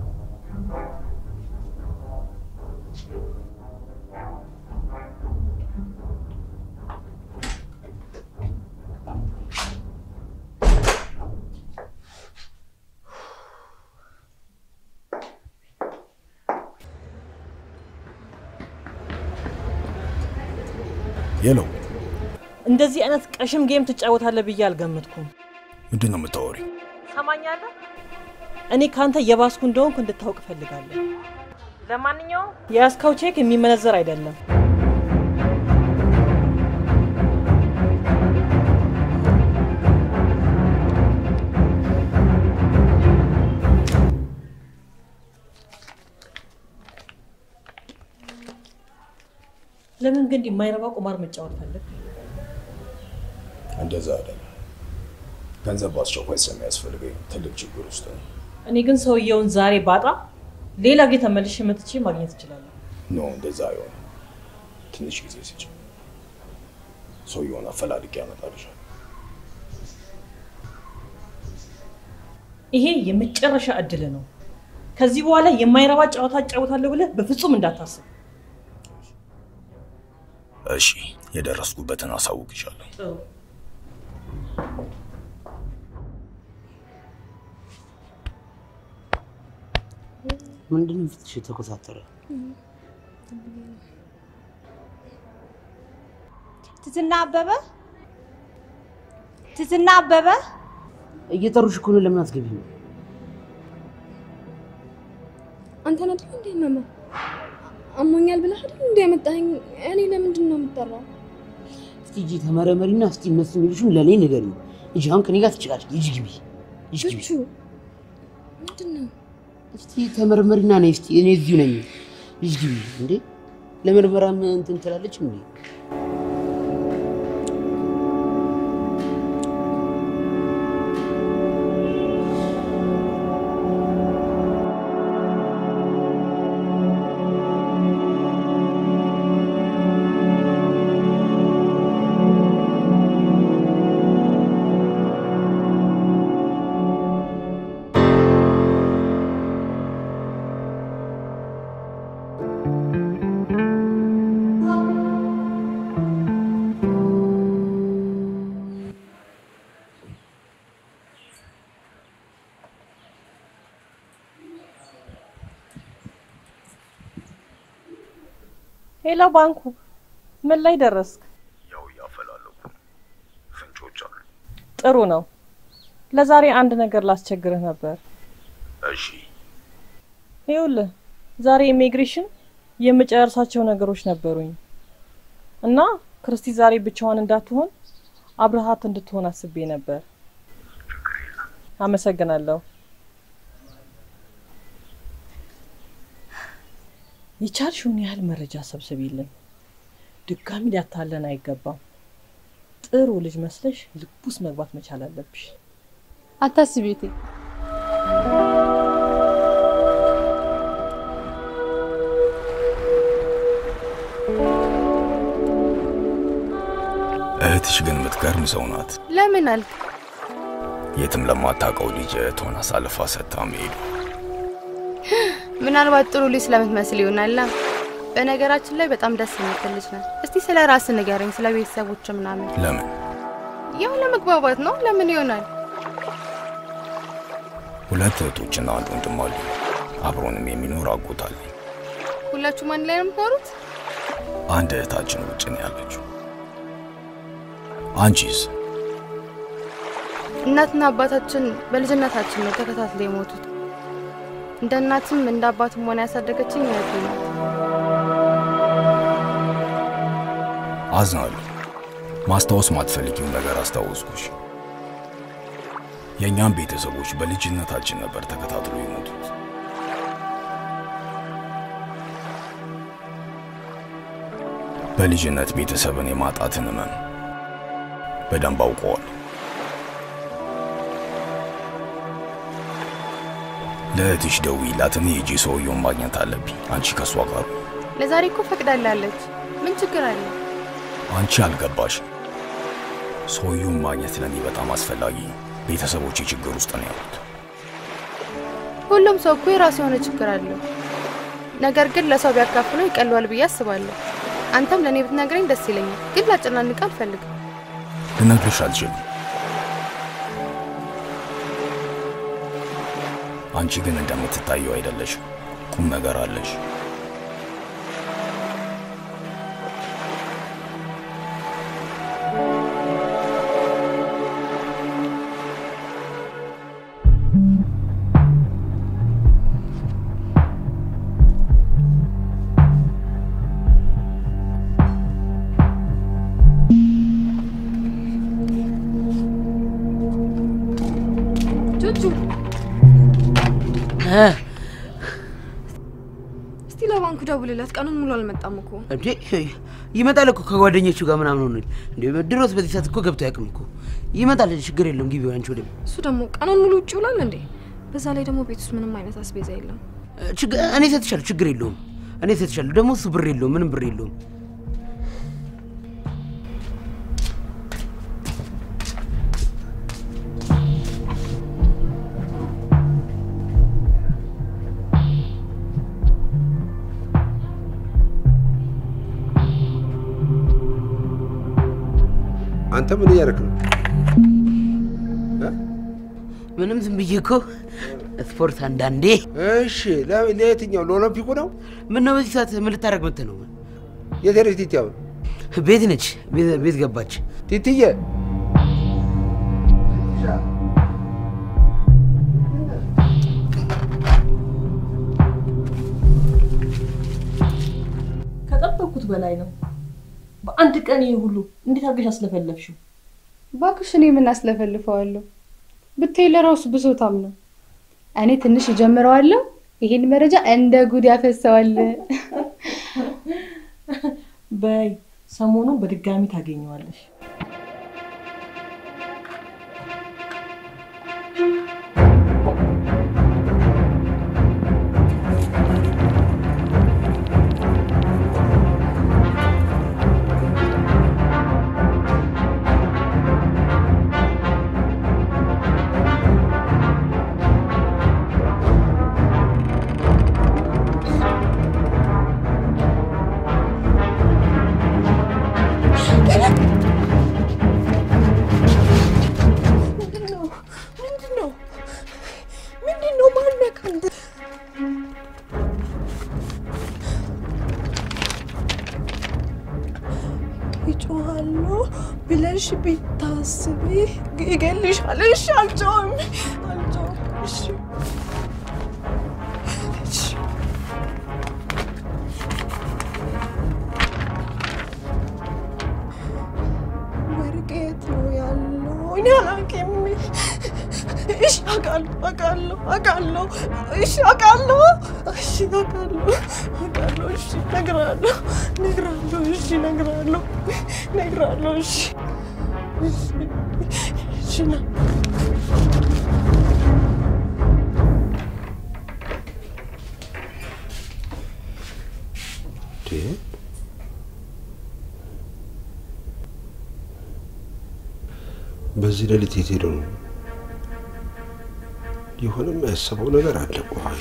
የለው እንደዚህ አይነት ቀሽም ጌም ትጫወታለህ ብዬ አልገመትኩም። ምንድነው የምታወሪው? ሰማኛለህ? እኔ ካንተ የባስኩ እንደሆንኩ እንድታውቅ ፈልጋለሁ። ለማንኛውም የያዝከው ቼክ የሚመነዘር አይደለም። ለምን ግን የማይረባ ቁማር መጫወት ፈለግ? እንደዛ አይደለም። ገንዘብ አስቸኳይ ስለሚያስፈልገኝ ትልቅ ችግር ውስጥ ነው። እኔ ግን ሰውየውን ዛሬ ባጣ ሌላ ጊዜ ተመልሼ መጥቼ ማግኘት እችላለሁ። ኖ እንደዛ አይሆንም። ትንሽ ጊዜ ስጭ። ሰውየውን አፈላልጌ አመጣልሻለሁ። ይሄ የመጨረሻ እድል ነው። ከዚህ በኋላ የማይረባ ጨዋታ እጫወታለሁ ብለህ በፍጹም እንዳታስብ። እሺ፣ የደረስኩበትን አሳውቅሻለሁ። ጥሩ። ምንድን ነው ፊትሽ የተኮሳተረ? ትዝና አበበ ትዝና አበበ እየጠሩሽ እኮ ነው። ለምን አትገቢም? አንተ ነህ እንዴ ማማ? አሞኛል ብለህ አይደል እንዴ ያመጣኝ? እኔ ለምንድን ነው የምጠራው? እስቲ ሂጂ ተመረመሪና እስቲ እነሱ የሚሉሽን ለኔ ንገሪኝ። ሂጂ አሁን ከኔ ጋር ትጭቃጭቂ። ሂጂ ግቢ፣ ሂጂ ግቢ። ምንድን ነው? እስቲ ተመረመሪና ነይ። እስቲ እኔ እዚሁ ነኝ። ሂጂ ግቢ። እንዴ ለምርመራም እንትን ትላለች እንዴ? ሄሎ ባንኩ ምን ላይ ደረስክ? ያው ያፈላለኩ ፍንጮች አሉ። ጥሩ ነው። ለዛሬ አንድ ነገር ላስቸግርህ ነበር። እሺ። ይኸውልህ ዛሬ ኢሚግሬሽን የምጨርሳቸው ነገሮች ነበሩኝ እና ክርስቲ ዛሬ ብቻዋን እንዳትሆን አብረሃት እንድትሆን አስቤ ነበር። አመሰግናለሁ። የቻልሽውን ያህል መረጃ ሰብስቢልን። ድጋሚ ሊያታለን አይገባም። ጥሩ ልጅ መስለሽ ልቡስ መግባት መቻል አለብሽ። አታስቢቴ። እህትሽ ግን የምትገርም ሰው ናት። ለምን አልክ? የትም ለማታውቀው ልጅ እህቷን አሳልፋ ሰጥታ መሄዱ ምናልባት ጥሩ ልጅ ስለምትመስል ይሆናል። በነገራችን ላይ በጣም ደስ የምትል ልጅ ናት። እስቲ ስለ ራስህ ንገረኝ፣ ስለ ቤተሰቦች ምናምን። ለምን? ያው ለመግባባት ነው። ለምን ይሆናል? ሁለት እህቶችና አንድ ወንድም አሉ። አብሮንም የሚኖር አጎት አለኝ። ሁላችሁም አንድ ላይ ነው የምትኖሩት? አንድ እህታችን ውጭ ነው ያለችው። አንቺስ? እናትና አባታችን በልጅነታችን ነው ተከታትለው የሞቱት። እንደ እናትም እንደ አባትም ሆነ ያሳደገችኝ እህቴ ናት። አዝናለሁ። ማስታወስ ማትፈልጊው ነገር አስታወስኩሽ። የኛም ቤተሰቦች በልጅነታችን ነበር ተከታትለው የሞቱት። በልጅነት ቤተሰብን የማጣትን ህመም በደንብ አውቀዋለሁ። ለእህትሽ ደውዪላትና ሂጂ፣ ሰውየውን ማግኘት አለብኝ። አንቺ ከሷ ጋር ለዛሬ እኮ ፈቅዳላለች። ምን ችግር አለ? አንቺ አልገባሽም። ሰውየውን ማግኘት ለኔ በጣም አስፈላጊ ነው። ቤተሰቦቼ ችግር ውስጥ ነው ያሉት። ሁሉም ሰው እኮ የራሱ የሆነ ችግር አለው። ነገር ግን ለሰው ቢያካፍለው ይቀለዋል ብዬ አስባለሁ። አንተም ለኔ ብትነግረኝ ደስ ይለኛል፣ ግን ላጨናንቅ አልፈልግም። ልነግርሽ አልችልም። አንቺ ግን እንደምትታየው አይደለሽም። ቁም ነገር አለሽ። እስቲ ለባንኩ ደውልለት። ቀኑን ሙሉ አልመጣም እኮ። እንዴ ይመጣል እኮ ከጓደኞቹ ጋር ምናምን ነው እንዴ? ድሮስ በዚህ ሰዓት እኮ ገብቶ ያቅም እኮ ይመጣል። ችግር የለውም። ግቢው አንቺ ወደ እሱ ደግሞ ቀኑን ሙሉ ውጭ ይውላል እንዴ? በዛ ላይ ደግሞ ቤት ውስጥ ምንም አይነት አስቤዛ የለም። ችግር እኔ ሰጥቻለሁ። ችግር የለውም። እኔ ሰጥቻለሁ። ደግሞ እሱ ብር የለውም። ምንም ብር የለውም። አንተ ምን እያደረክ ነው? ምንም ዝም ብዬ እኮ ስፖርት አንዳንዴ። እሺ ለየትኛው? ለኦሎምፒኩ ነው? ምን ነው በዚህ ሰዓት ምን ልታደርግ መጥተህ ነው? የት ሄደች ቲቲ? አሁን ቤት ነች። ቤት ገባች። ቲቲዬ ከጠበቅኩት በላይ ነው። በአንድ ቀን ይሄ ሁሉ እንዴት አድርገሽ አስለፈለፍሽው? ባክሽ እኔ ምን አስለፈልፈዋለሁ? ብታይ ለራሱ ብሶታም ነው። እኔ ትንሽ እጀምረዋለሁ፣ ይሄን መረጃ እንደ ጉድ ያፈሰዋል። በይ ሰሞኑን በድጋሚ ታገኘዋለሽ። ብለሽ ቢታስቢ ይገልሻል። እሺ አልጮህም አልጮህም። እሺ እሺ ወርቄት ነው ያለው እኔ አላውቅም። እሺ አውቃለሁ አውቃለሁ አውቃለሁ እሺ አውቃለሁ እሺ አውቃለሁ አውቃለሁ እሺ እነግርሃለሁ እነግርሃለሁ እሺ እነግርሃለሁ እነግርሃለሁ እሺ እሺ እሺ ና በዚህ ሌሊት የት ሄዶ ነው? የሆነም ያሰበው ነገር አለ። ቆይ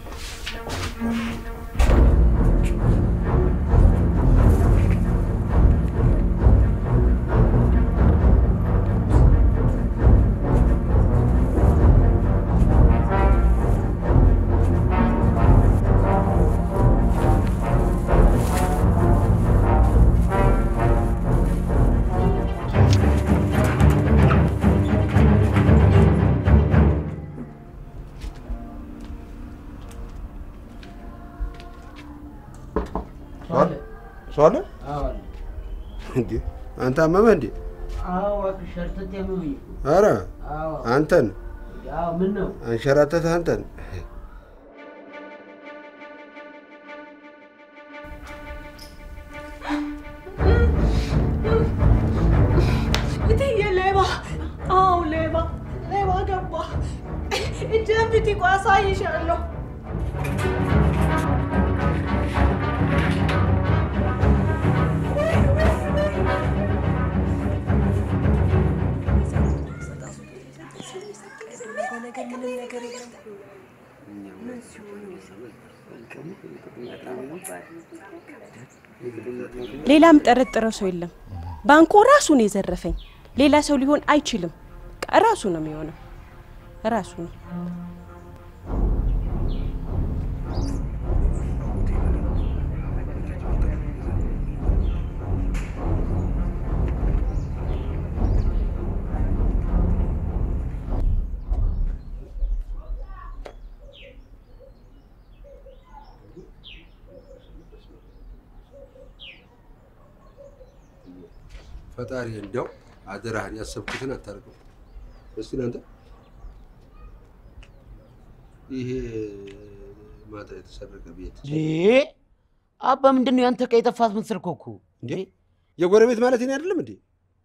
ሷለ አዎ እንዴ አንተ አመመህ እንዴ? አዎ አክሸርተት ያመመኝ። ኧረ አዎ አንተን አዎ ምን ነው አንሸራተተህ አንተን? እትዬ ሌባ! አዎ ሌባ ሌባ ገባ። እጄን ፊት እኮ አሳይሻለሁ። ሌላም ጠረጠረው ሰው የለም። ባንኩ ራሱ ነው የዘረፈኝ። ሌላ ሰው ሊሆን አይችልም። ራሱ ነው የሚሆነው። ራሱ ነው። ፈጣሪ እንደው አደራህን ያሰብኩትን አታርገው። እስቲ እናንተ ይሄ ማታ የተሰረቀ ቤት እ አባ ምንድነው ያንተ ቀይ ጠፋት መሰልከው እኮ እንዴ? የጎረቤት ማለት እኔ አይደለም እንዴ?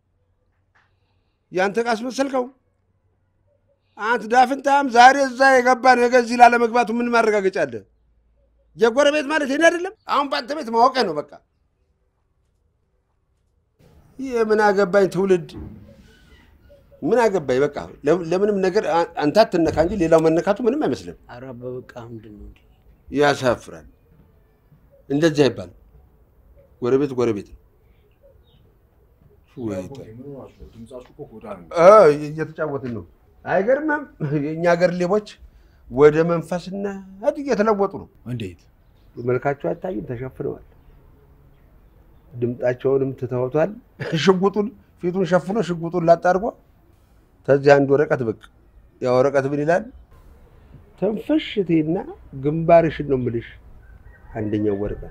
ያንተ ቃስ መሰልከው? አንተ ዳፍንታም ዛሬ እዛ የገባ ነገ እዚህ ላለመግባቱ ምን ማረጋገጫ አለ? የጎረቤት ማለት እኔ አይደለም? አሁን ባንተ ቤት ማወቀ ነው በቃ። የምን አገባኝ ትውልድ ምን አገባኝ በቃ። ለምንም ነገር አንተ አትነካ እንጂ ሌላው መነካቱ ምንም አይመስልም። ኧረ በቃ ምንድነው እንዴ? ያሳፍራል። እንደዚህ አይባል። ጎረቤት ጎረቤት ነው። ወይ አይ እየተጫወትን ነው። አይገርምም? የኛ ሀገር ሌቦች ወደ መንፈስና አድግ የተለወጡ ነው። እንዴት? መልካቸው አይታይም፣ ተሸፍነዋል። ድምጣቸውንም ትተውታል። ሽጉጡን ፊቱን ሸፍኖ ሽጉጡን ላጣርጎ ተዚህ አንድ ወረቀት በቅ ያ ወረቀት ምን ይላል? ተንፈሽቴና ግንባርሽን ነው የምልሽ። አንደኛው ወረቀት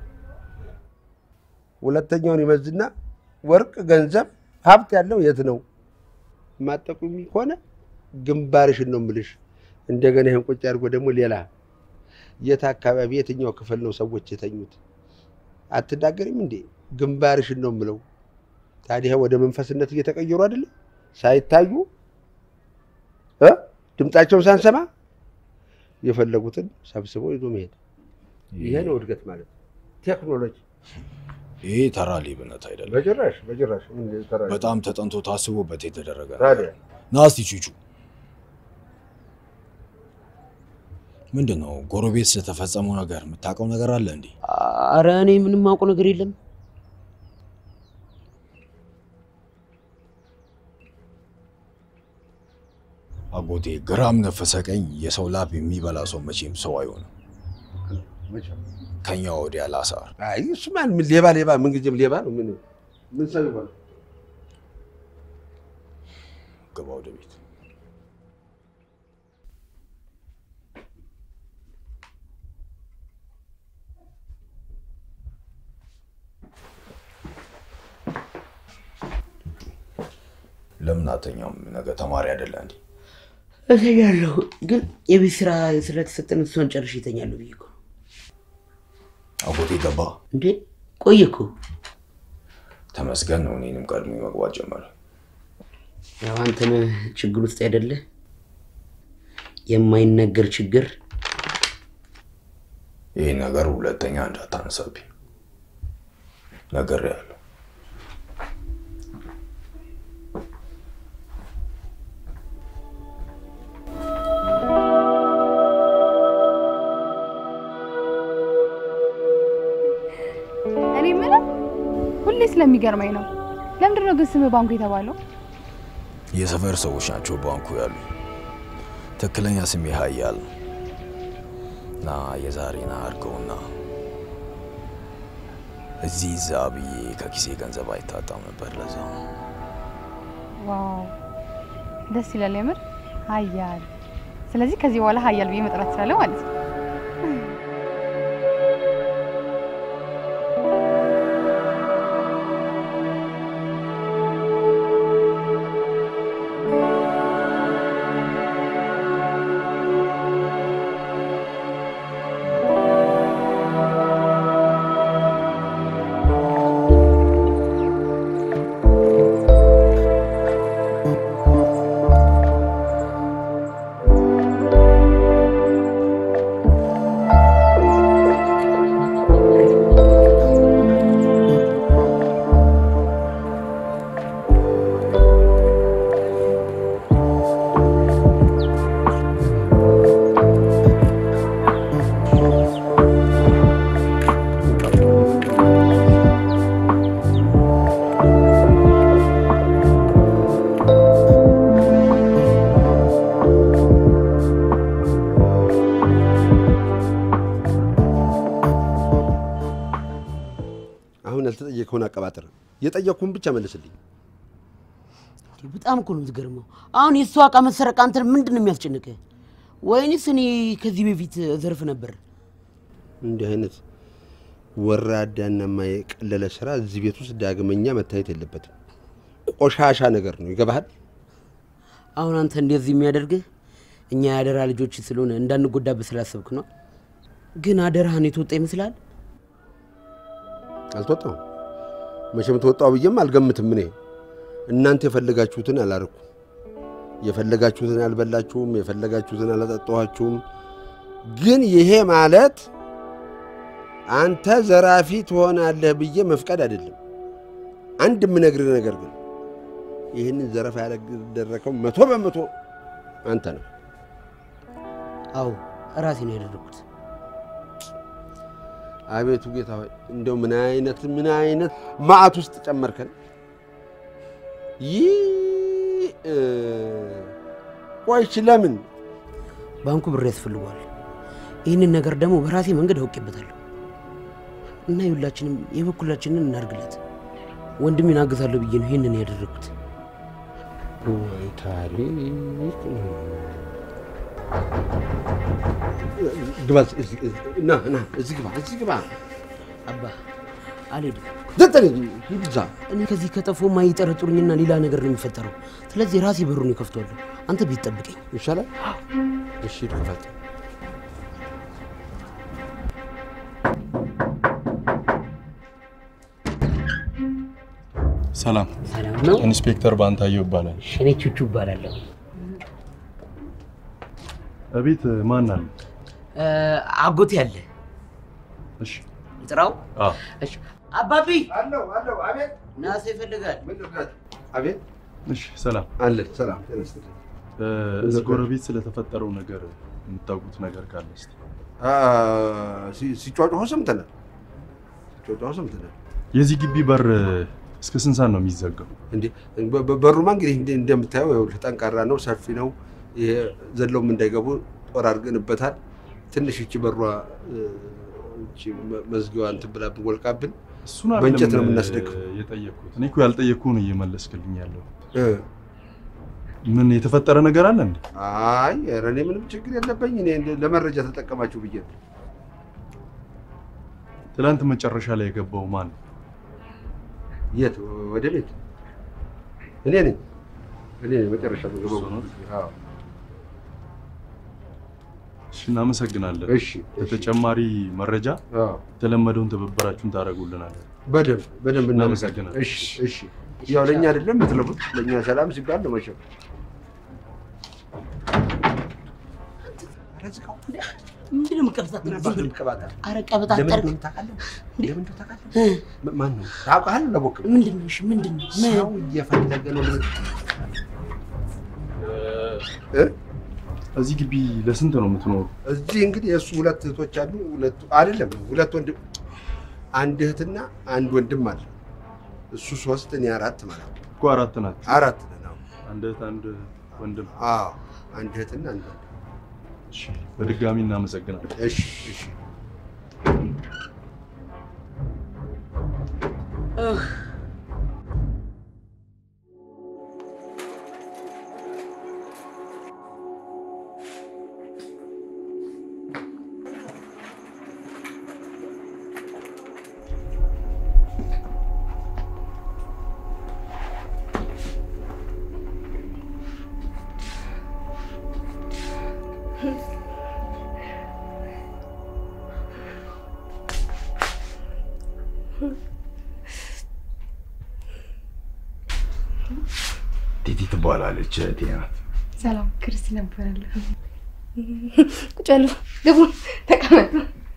ሁለተኛውን ይመዝና ወርቅ ገንዘብ ሀብት ያለው የት ነው? ማጠቁሚ ከሆነ ግንባርሽን ነው የምልሽ። እንደገና ይሄን ቁጭ አድርጎ ደግሞ ሌላ የት አካባቢ የትኛው ክፍል ነው ሰዎች የተኙት? አትናገሪም እንዴ? ግንባርሽን ነው የምለው። ታዲያ ወደ መንፈስነት እየተቀየሩ አይደል? ሳይታዩ እ ድምጣቸውን ሳንሰማ የፈለጉትን ሰብስበው ይዞ መሄድ። ይሄ ነው እድገት ማለት። ቴክኖሎጂ ይሄ ተራ ሌብነት አይደለም። በጭራሽ በጭራሽ። በጣም ተጠንቶ ታስቦበት የተደረገ ነው። ታዲያ ና እስቲ ቹቹ፣ ምንድነው ጎረቤት ስለተፈጸመው ነገር የምታውቀው ነገር አለ እንዴ? ኧረ እኔ ምንም ማውቀው ነገር የለም። አጎቴ ግራም ነፈሰ ቀኝ የሰው ላብ የሚበላ ሰው መቼም ሰው አይሆንም። ከኛ ወዲያ ላሳር። አይ እሱማ ምን ሌባ ሌባ ምን ጊዜም ሌባ ነው። ምን ምን ሰው ይሆናል? ግባ ወደ ቤት። ለምን አተኛም? ነገ ተማሪ አይደለ እንዴ? እተኛለሁ፣ ግን የቤት ስራ ስለተሰጠን እሱን ጨርሼ እተኛለሁ ብዬ እኮ። አጎቴ ገባ እንዴ? ቆየ እኮ። ተመስገን ነው። እኔንም ቀድሞ መግባት ጀመረ። ያው አንተን ችግር ውስጥ አይደለ? የማይነገር ችግር። ይሄ ነገር ሁለተኛ እንዳታነሳብኝ ነገር ያለው እኔ ምንም ሁሌ ስለሚገርመኝ ነው። ለምንድን ነው ግን ስምህ ባንኩ የተባለው? የሰፈር ሰዎች ናቸው ባንኩ ያሉ። ትክክለኛ ስሜ ሀያል ና የዛሬና አድርገውና እዚህ እዛ ብዬ ከኪሴ ገንዘብ አይታጣም ነበር። ለዛ ዋው ደስ ይላል የምር ሀያል። ስለዚህ ከዚህ በኋላ ሀያል ብዬ መጥራት እችላለሁ ማለት ነው። ያልተጠየቀውን አቀባጥር የጠየቁን ብቻ መልስልኝ። በጣም እኮ ነው የምትገርመው። አሁን የሷ አቃ መሰረቅ አንተ ምንድነው የሚያስጨንቀህ? ወይንስ እኔ ከዚህ በፊት ዘርፍ ነበር? እንዲህ አይነት ወራዳና የማይቀለለ ስራ እዚህ ቤት ውስጥ ዳግመኛ መታየት የለበትም። ቆሻሻ ነገር ነው። ይገባሃል? አሁን አንተ እንደዚህ የሚያደርግህ እኛ ያደራ ልጆች ስለሆነ እንዳንጎዳበት ስላሰብክ ነው። ግን አደራህን የተወጣ ይመስላል? አልተወጣው። መቼም ተወጣው ብዬም አልገምትም። እኔ እናንተ የፈለጋችሁትን አላረኩ። የፈለጋችሁትን አልበላችሁም፣ የፈለጋችሁትን አላጠጣኋችሁም። ግን ይሄ ማለት አንተ ዘራፊ ትሆናለህ ብዬ መፍቀድ አይደለም። አንድ የምነግርህ ነገር ግን ይህንን ዘረፋ ያደረከው መቶ በመቶ አንተ ነው። አዎ ራሴ ነው ያደረኩት። አቤቱ ጌታ ሆይ እንደው ምን አይነት ምን አይነት ማዕት ውስጥ ጨመርከን። ይህ ቆይሽ ለምን ባንኩ ብር ያስፈልጋል? ይህንን ነገር ደግሞ በራሴ መንገድ አውቄበታለሁ እና ሁላችንም የበኩላችንን እናርግለት። ወንድሜን አግዛለሁ ብዬ ነው ይሄንን ያደረኩት። ወይ ታሪክ ግባ እና እና እዚህ ግባ እዚህ ግባ። አባ አልሄድም። ዘጠኝ ይብዛ። እኔ ከዚህ ከጠፎ ማይጠረጥሩኝና ሌላ ነገር ነው የሚፈጠረው። ስለዚህ ራሴ በሩን ይከፍቷል። አንተ ቤት ጠብቀኝ ይሻላል። እሺ ድክፈት። ሰላም ሰላም ነው። ኢንስፔክተር ባንታየው ይባላል። እኔ ቹቹ ይባላለሁ። እቤት ማን አለ? አጎቴ አለ። እሺ ጥራው። አዎ እሺ አባቢ አለው አለው። አቤት ናሴ ይፈልጋል። ምን ልትላት? አቤት እሺ ሰላም አለ። ሰላም ተነስተህ እዚህ ጎረቤት ስለተፈጠረው ነገር የምታውቁት ነገር ካለ እስቲ። አ ሲጫጫሁ ሰምተናል። ሲጫጫሁ ሰምተናል። የዚህ ግቢ በር እስከ ስንት ሰዓት ነው የሚዘጋው? እንዴ በሩማ እንግዲህ እንደምታየው ይኸውልህ ጠንካራ ነው፣ ሰፊ ነው። ይሄ ዘለውም እንዳይገቡ ጦር አድርገንበታል። ትንሽ እቺ በሯ እቺ መዝጊያዋ እንትን ብላብን ወልቃብን እሱን በእንጨት ነው የምናስደግፈው። የጠየቅኩት እኔ እኮ ያልጠየቅኩህ ነው እየመለስክልኝ ያለው። ምን የተፈጠረ ነገር አለ እንዴ? አይ ኧረ እኔ ምንም ችግር የለብኝ። እኔ ለመረጃ ተጠቀማችሁ ብዬ ነው። ትላንት መጨረሻ ላይ የገባው ማን ነው? የት ወደ ቤት? እኔ ነኝ እኔ ነኝ መጨረሻ ላይ የገባው። አዎ እሺ እናመሰግናለን። እሺ ለተጨማሪ መረጃ የተለመደውን ትብብራችሁን ታደርጉልናል። በደንብ በደንብ እናመሰግናለን። እሺ እሺ ያው ለኛ አይደለም የምትለፉት ለኛ ሰላም ሲባል ነው መቼም። ምንድነው መቀበጣት? ለምን መቀበጣት? አረ ቀበጣት ለምን ነው ታውቃለህ? ለምን ነው ታውቃለህ? ማን ነው ታውቃለህ? ለቦክ ምንድነው? እሺ ምንድነው? ሰው እየፈለገ ነው እ እዚህ ግቢ ለስንት ነው የምትኖሩ? እዚህ እንግዲህ የሱ ሁለት እህቶች አሉ። ሁለቱ አይደለም ሁለት ወንድም አንድ እህትና አንድ ወንድም አለ። እሱ ሶስት እኔ አራት ማለት ነው እኮ። አራት ናት። አራት ነው። አንድ እህት አንድ ወንድም። አዎ አንድ እህትና አንድ ወንድም። እሺ በድጋሚ እናመሰግናለን። እሺ እሺ እህ ቲቲ ትባላለች እህቴ ናት። ሰላም ክርስቲና እባላለሁ። ቁጭ በሉ ግቡ ተቀመጡ።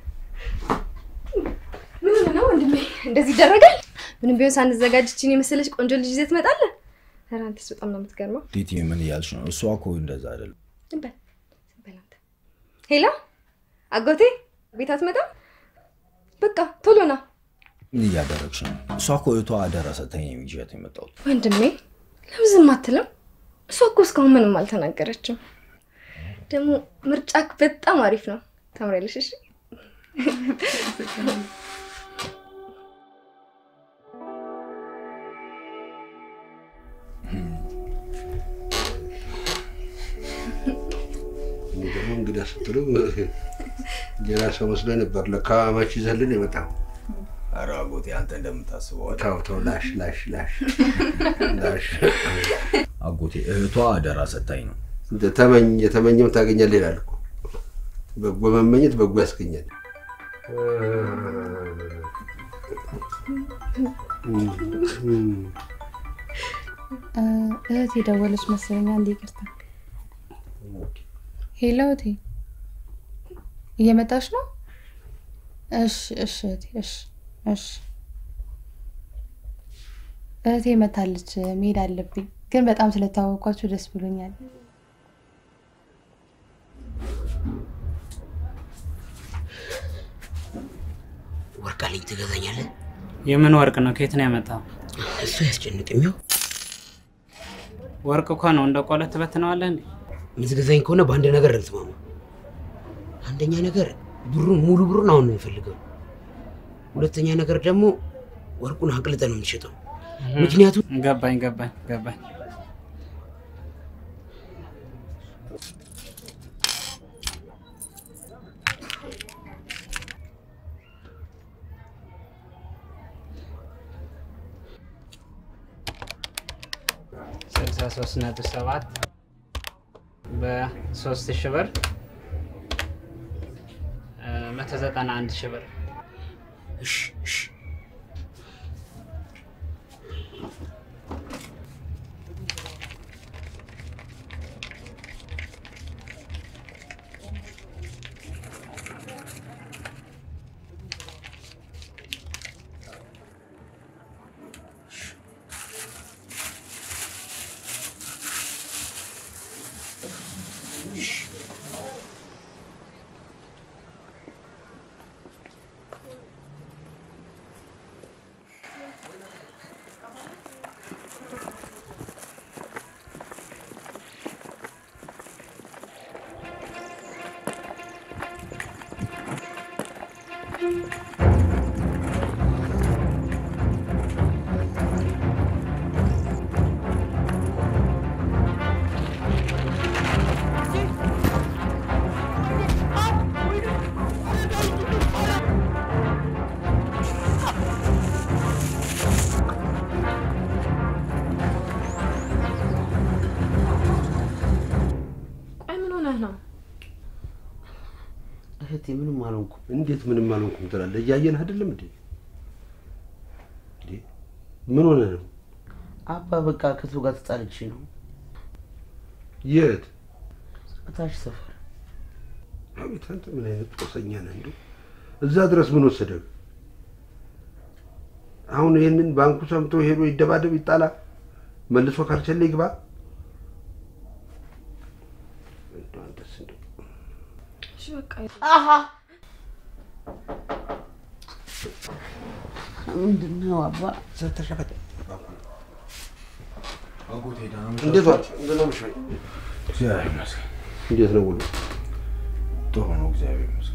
ምን ነው ወንድሜ እንደዚህ ይደረጋል? ምንም ቢሆን ሳንዘጋጅ እቺን የመሰለች ቆንጆ ልጅ ይዘት መጣለ። ኧረ አንተስ በጣም ነው የምትገርመው። ቲቲ ምን እያልሽ ነው? እሷ እኮ እንደዛ አይደለም። እንበል በላንተ ሄላ አጎቴ ቤት አትመጣም? በቃ ቶሎ ና። ምን እያደረግሽ ነው? እሷ እኮ እህቷ አደራ ሰተኝ የሚጀት የመጣሁት። ወንድሜ ለምን ዝም አትልም? እሷ እኮ እስካሁን ምንም አልተናገረችም። ደግሞ ምርጫክ በጣም አሪፍ ነው። ታምሪያለሽ። እሺ ደግሞ እንግዲህ ስትሉ ሌላ ሰው መስሎኝ ነበር። ለካ ማች ይዘልን የመጣው። ኧረ አጎቴ አንተ እንደምታስበው ተው ተው ላሽ ላሽ ላሽ ላሽ አጎቴ እህቷ አደራ ሰታኝ ነው። ተመኝ የተመኘው ታገኛለህ ይላል እኮ። በጎ መመኘት በጎ ያስገኛል። እህቴ ደወለች መሰለኝ። አንዴ ይቅርታ። ሄሎ እህቴ እየመጣሽ ነው? እሺ እሺ እህቴ እሺ እሺ እህቴ መታለች። መሄድ አለብኝ ግን በጣም ስለተዋወቅኳችሁ ደስ ብሎኛል። ወርቅ አለኝ ትገዛኛለህ? የምን ወርቅ ነው? ከየት ነው ያመጣው? እሱ ያስጨንቅኝ ነው። ወርቅ እኮ ነው። እንደ ቆሎ ትበትነዋለህ እንዴ? ምትገዛኝ ከሆነ በአንድ ነገር እንስማማ። አንደኛ ነገር ብሩን ሙሉ ብሩን አሁን ነው የምፈልገው። ሁለተኛ ነገር ደግሞ ወርቁን አቅልጠህ ነው የምትሸጠው። ምክንያቱም ገባኝ ገባኝ ገባኝ። ስልሳ ሶስት ነጥብ ሰባት በሶስት ሺህ ብር መቶ ዘጠና አንድ ሺህ ብር። እሺ እሺ ምንም አልሆንኩም። እንዴት ምንም አልሆንኩም ትላለህ? እያየን አይደለም እንዴ? እንዴ ምን ሆነ ነው? አባ በቃ ከሱ ጋር ተጣልቼ ነው። የት? ታች ሰፈር። አቤት አንተ ምን አይነት ጦሰኛ ነህ እንደው! እዛ ድረስ ምን ወሰደህ? አሁን ይሄንን ባንኩ ሰምቶ ሄዶ ይደባደብ ይጣላ መልሶ ካርቸሌ ይግባ። እንደው አንተስ እንደው እሺ በቃ አሃ ምንድነው አባ ተሸፈተ አጎቴ ደህና ነህ? እንዴት ዋልክ? እንደምን ነሽ? እግዚአብሔር ይመስገን። እንዴት ነው ውሎ? ጥሩ ነው እግዚአብሔር ይመስገን።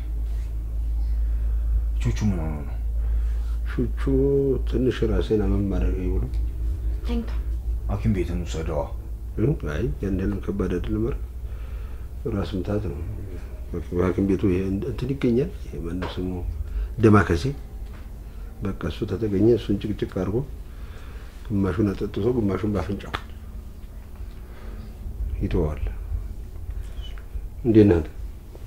ቹቹ ምን ሆኖ ነው? ቹቹ ትንሽ ራሴን አመም አደረገኝ ብሎ ተንካ ሐኪም ቤት እንውሰደዋ። አይ ያን ያህል ከባድ አይደለም። ራስ ምታት ነው። ሐኪም ቤቱ ይሄ እንትን ይገኛል። ይሄ ማነው ስሙ ደማከሴ። በቃ እሱ ተተገኘ። እሱን ጭቅጭቅ አድርጎ ግማሹን አጠጥቶ ግማሹን ባፍንጫው ይተዋል። እንዴት ነህ?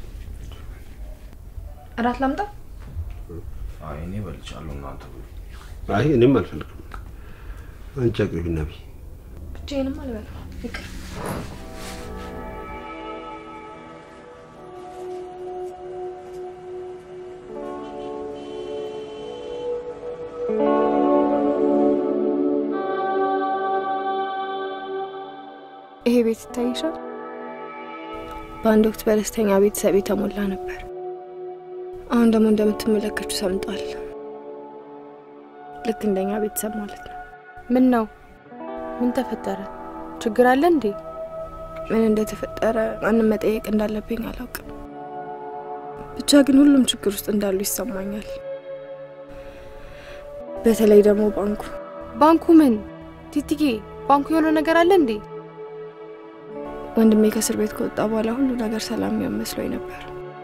እራት ላምጣ? አይ እኔ በልቻለሁ እናንተ ብሉ። አይ እኔም አልፈልግም። አንቺ አቅርቢና ብይ። ብቻዬንም አልበላም። ይቅር። ይሄ ቤት ይታይሻል? በአንድ ወቅት በደስተኛ ቤተሰብ የተሞላ ነበር። አሁን ደግሞ እንደምትመለከቱ ሰምጧል። ልክ እንደኛ ቤተሰብ ማለት ነው። ምን ነው? ምን ተፈጠረ? ችግር አለ እንዴ? ምን እንደተፈጠረ ማንም መጠየቅ እንዳለብኝ አላውቅም። ብቻ ግን ሁሉም ችግር ውስጥ እንዳሉ ይሰማኛል። በተለይ ደግሞ ባንኩ ባንኩ ምን? ቲቲጌ ባንኩ የሆነ ነገር አለ እንዴ? ወንድሜ ከእስር ቤት ከወጣ በኋላ ሁሉ ነገር ሰላም የሚመስለኝ ነበር።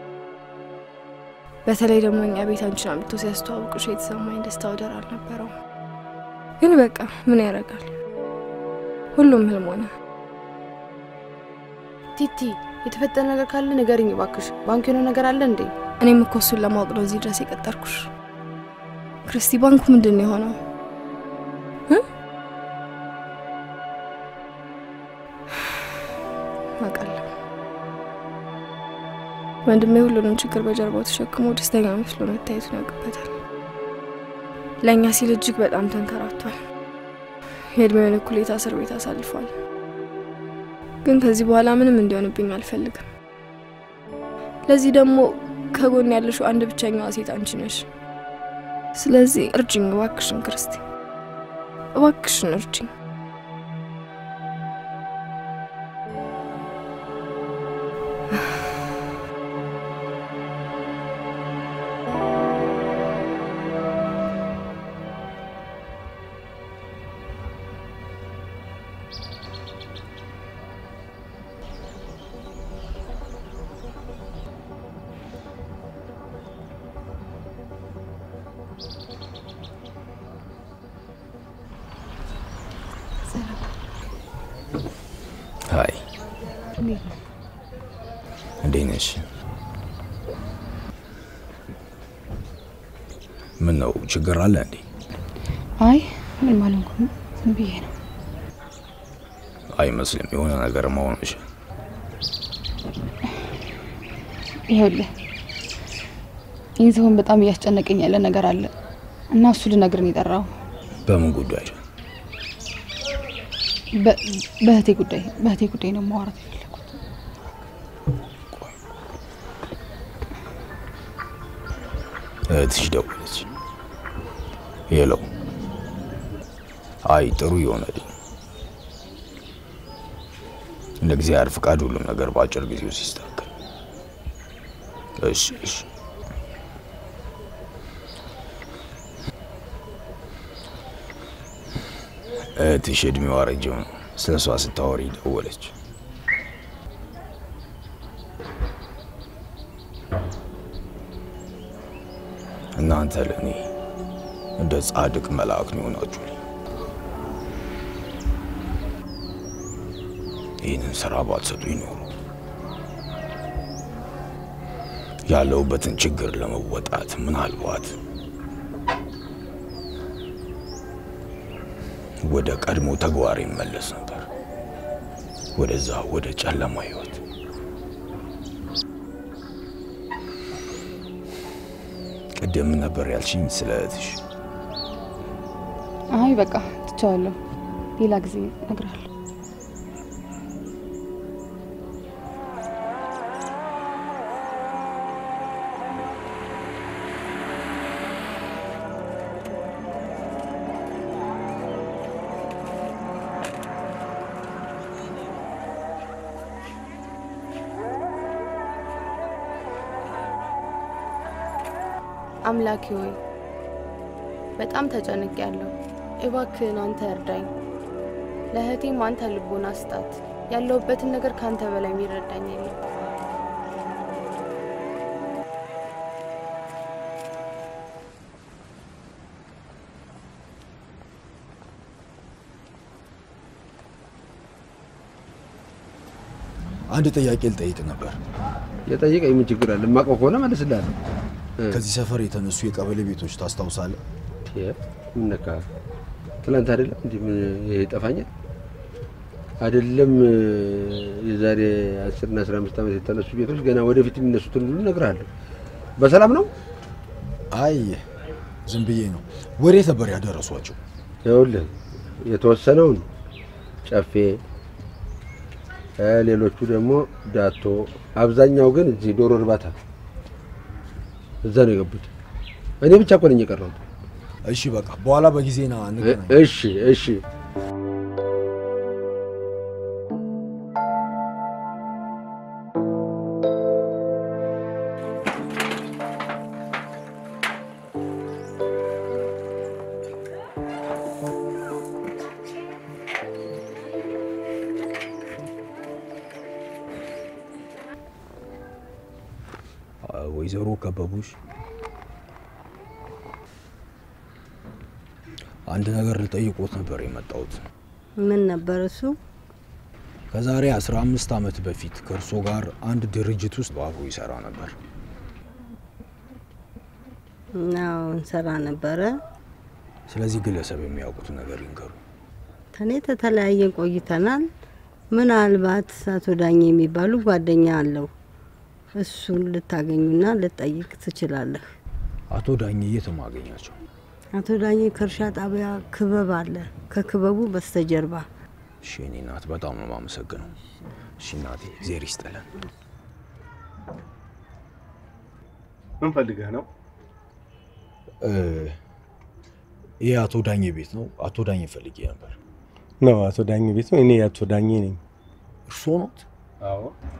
በተለይ ደግሞ እኛ ቤት አንቺን አምጥቶ ሲያስተዋውቅሽ የተሰማኝ ደስታ ወደር አልነበረው። ግን በቃ ምን ያደርጋል፣ ሁሉም ህልም ሆነ። ቲቲ የተፈጠረ ነገር ካለ ንገሪኝ እባክሽ። ባንኩ የሆነ ነገር አለ እንዴ? እኔም እኮ እሱን ለማወቅ ነው እዚህ ድረስ የቀጠርኩሽ። ክርስቲ ባንኩ ምንድን ነው የሆነው? ወንድሜ ሁሉንም ችግር በጀርባው ተሸክሞ ደስተኛ መስሎ መታየቱን ያውቅበታል። ለእኛ ሲል እጅግ በጣም ተንከራቷል። የእድሜውን እኩሌታ እስር ቤት አሳልፏል። ግን ከዚህ በኋላ ምንም እንዲሆንብኝ አልፈልግም። ለዚህ ደግሞ ከጎን ያለሽው አንድ ብቸኛዋ ሴት አንቺ ነሽ። ስለዚህ እርጅኝ እባክሽን ክርስቲ፣ እባክሽን እርጅኝ። ሃይ እንዴት ነሽ? ምን ነው ችግር አለ እንዴ? አይ ምን ማለት ነው? ዝም ብዬ ነው። አይመስልም የሆነ ነገር መሆንሽ። ይኸውልህ ይዘውን በጣም እያስጨነቀኝ ያለ ነገር አለ እና እሱ ልነግርህ የጠራው። በምን ጉዳይ? በእህቴ ጉዳይ በእህቴ ጉዳይ ነው ማውራት የፈለኩት። እህትሽ ደወለች? ሄሎ። አይ ጥሩ ይሆናል። እንደ እግዚአብሔር ፍቃድ ሁሉም ነገር በአጭር ጊዜ ውስጥ ይስተካከል። እሺ እሺ። እህትሽ እድሜዋ ረጅም ነው። ስለ እሷ ስታወሪ ደወለች። እናንተ ለእኔ እንደ ጻድቅ መልአክ ነው የሆናችሁልኝ። ይህንን ስራ ባትሰጡኝ ኖሮ ያለውበትን ችግር ለመወጣት ምናልባት ወደ ቀድሞ ተግባር ይመለስ ነበር፣ ወደዛ ወደ ጨለማ ህይወት። ቅድም ነበር ያልሽኝ ስለ እህትሽ? አይ በቃ ትቻለሁ፣ ሌላ ጊዜ እነግርሃለሁ። አምላኬ ሆይ በጣም ተጨንቄያለሁ። እባክህን አንተ እርዳኝ። ለእህቴም አንተ ልቦና ስጣት። ያለሁበትን ነገር ካንተ በላይ የሚረዳኝ የለም። አንድ ጥያቄ ልጠይቅ ነበር። የጠየቀኝ ምን ችግር አለ? ማቀው ከሆነ መልስልሃለሁ። ከዚህ ሰፈር የተነሱ የቀበሌ ቤቶች ታስታውሳለህ? ምን ነካ? ትላንት አይደለም እንዴ? ምን ይጠፋኛል? አይደለም የዛሬ አስር እና አስራ አምስት ዓመት የተነሱ ቤቶች ገና ወደፊት የሚነሱትን ሁሉ እነግርሃለሁ። በሰላም ነው? አይ ዝም ብዬ ነው። ወዴት ነበር ያደረሷቸው? ይኸውልህ የተወሰነውን ጨፌ፣ ሌሎቹ ደግሞ ዳቶ፣ አብዛኛው ግን እዚህ ዶሮ እርባታ እዛ ነው የገቡት። እኔ ብቻ እኮ ነኝ የቀረሁት። እሺ በቃ በኋላ በጊዜና እንገናኝ። እሺ እሺ። ወይዘሮ ከበቡሽ አንድ ነገር ልጠይቆት ነበር የመጣሁት። ምን ነበር እሱ? ከዛሬ አስራ አምስት ዓመት በፊት ከእርሶ ጋር አንድ ድርጅት ውስጥ አብሮ ይሰራ ነበር። ናው እንሰራ ነበረ። ስለዚህ ግለሰብ የሚያውቁት ነገር ይንገሩ። ተኔ ተተለያየን ቆይተናል። ምናልባት አቶ ዳኜ የሚባሉ ጓደኛ አለው። እሱን ልታገኙና ልጠይቅ ትችላለህ። አቶ ዳኜ የት ማገኛቸው? አቶ ዳኜ ከእርሻ ጣቢያ ክበብ አለ፣ ከክበቡ በስተጀርባ። እሺ እኔ እናት በጣም ነው የማመሰግነው። እሺ እናቴ ዜር ይስጥልን። ምን ፈልገህ ነው? እ ይሄ አቶ ዳኜ ቤት ነው? አቶ ዳኜ ፈልጌ ነበር። ነው አቶ ዳኜ ቤት ነው። እኔ አቶ ዳኜ ነኝ። እርስዎ ኖት? አዎ።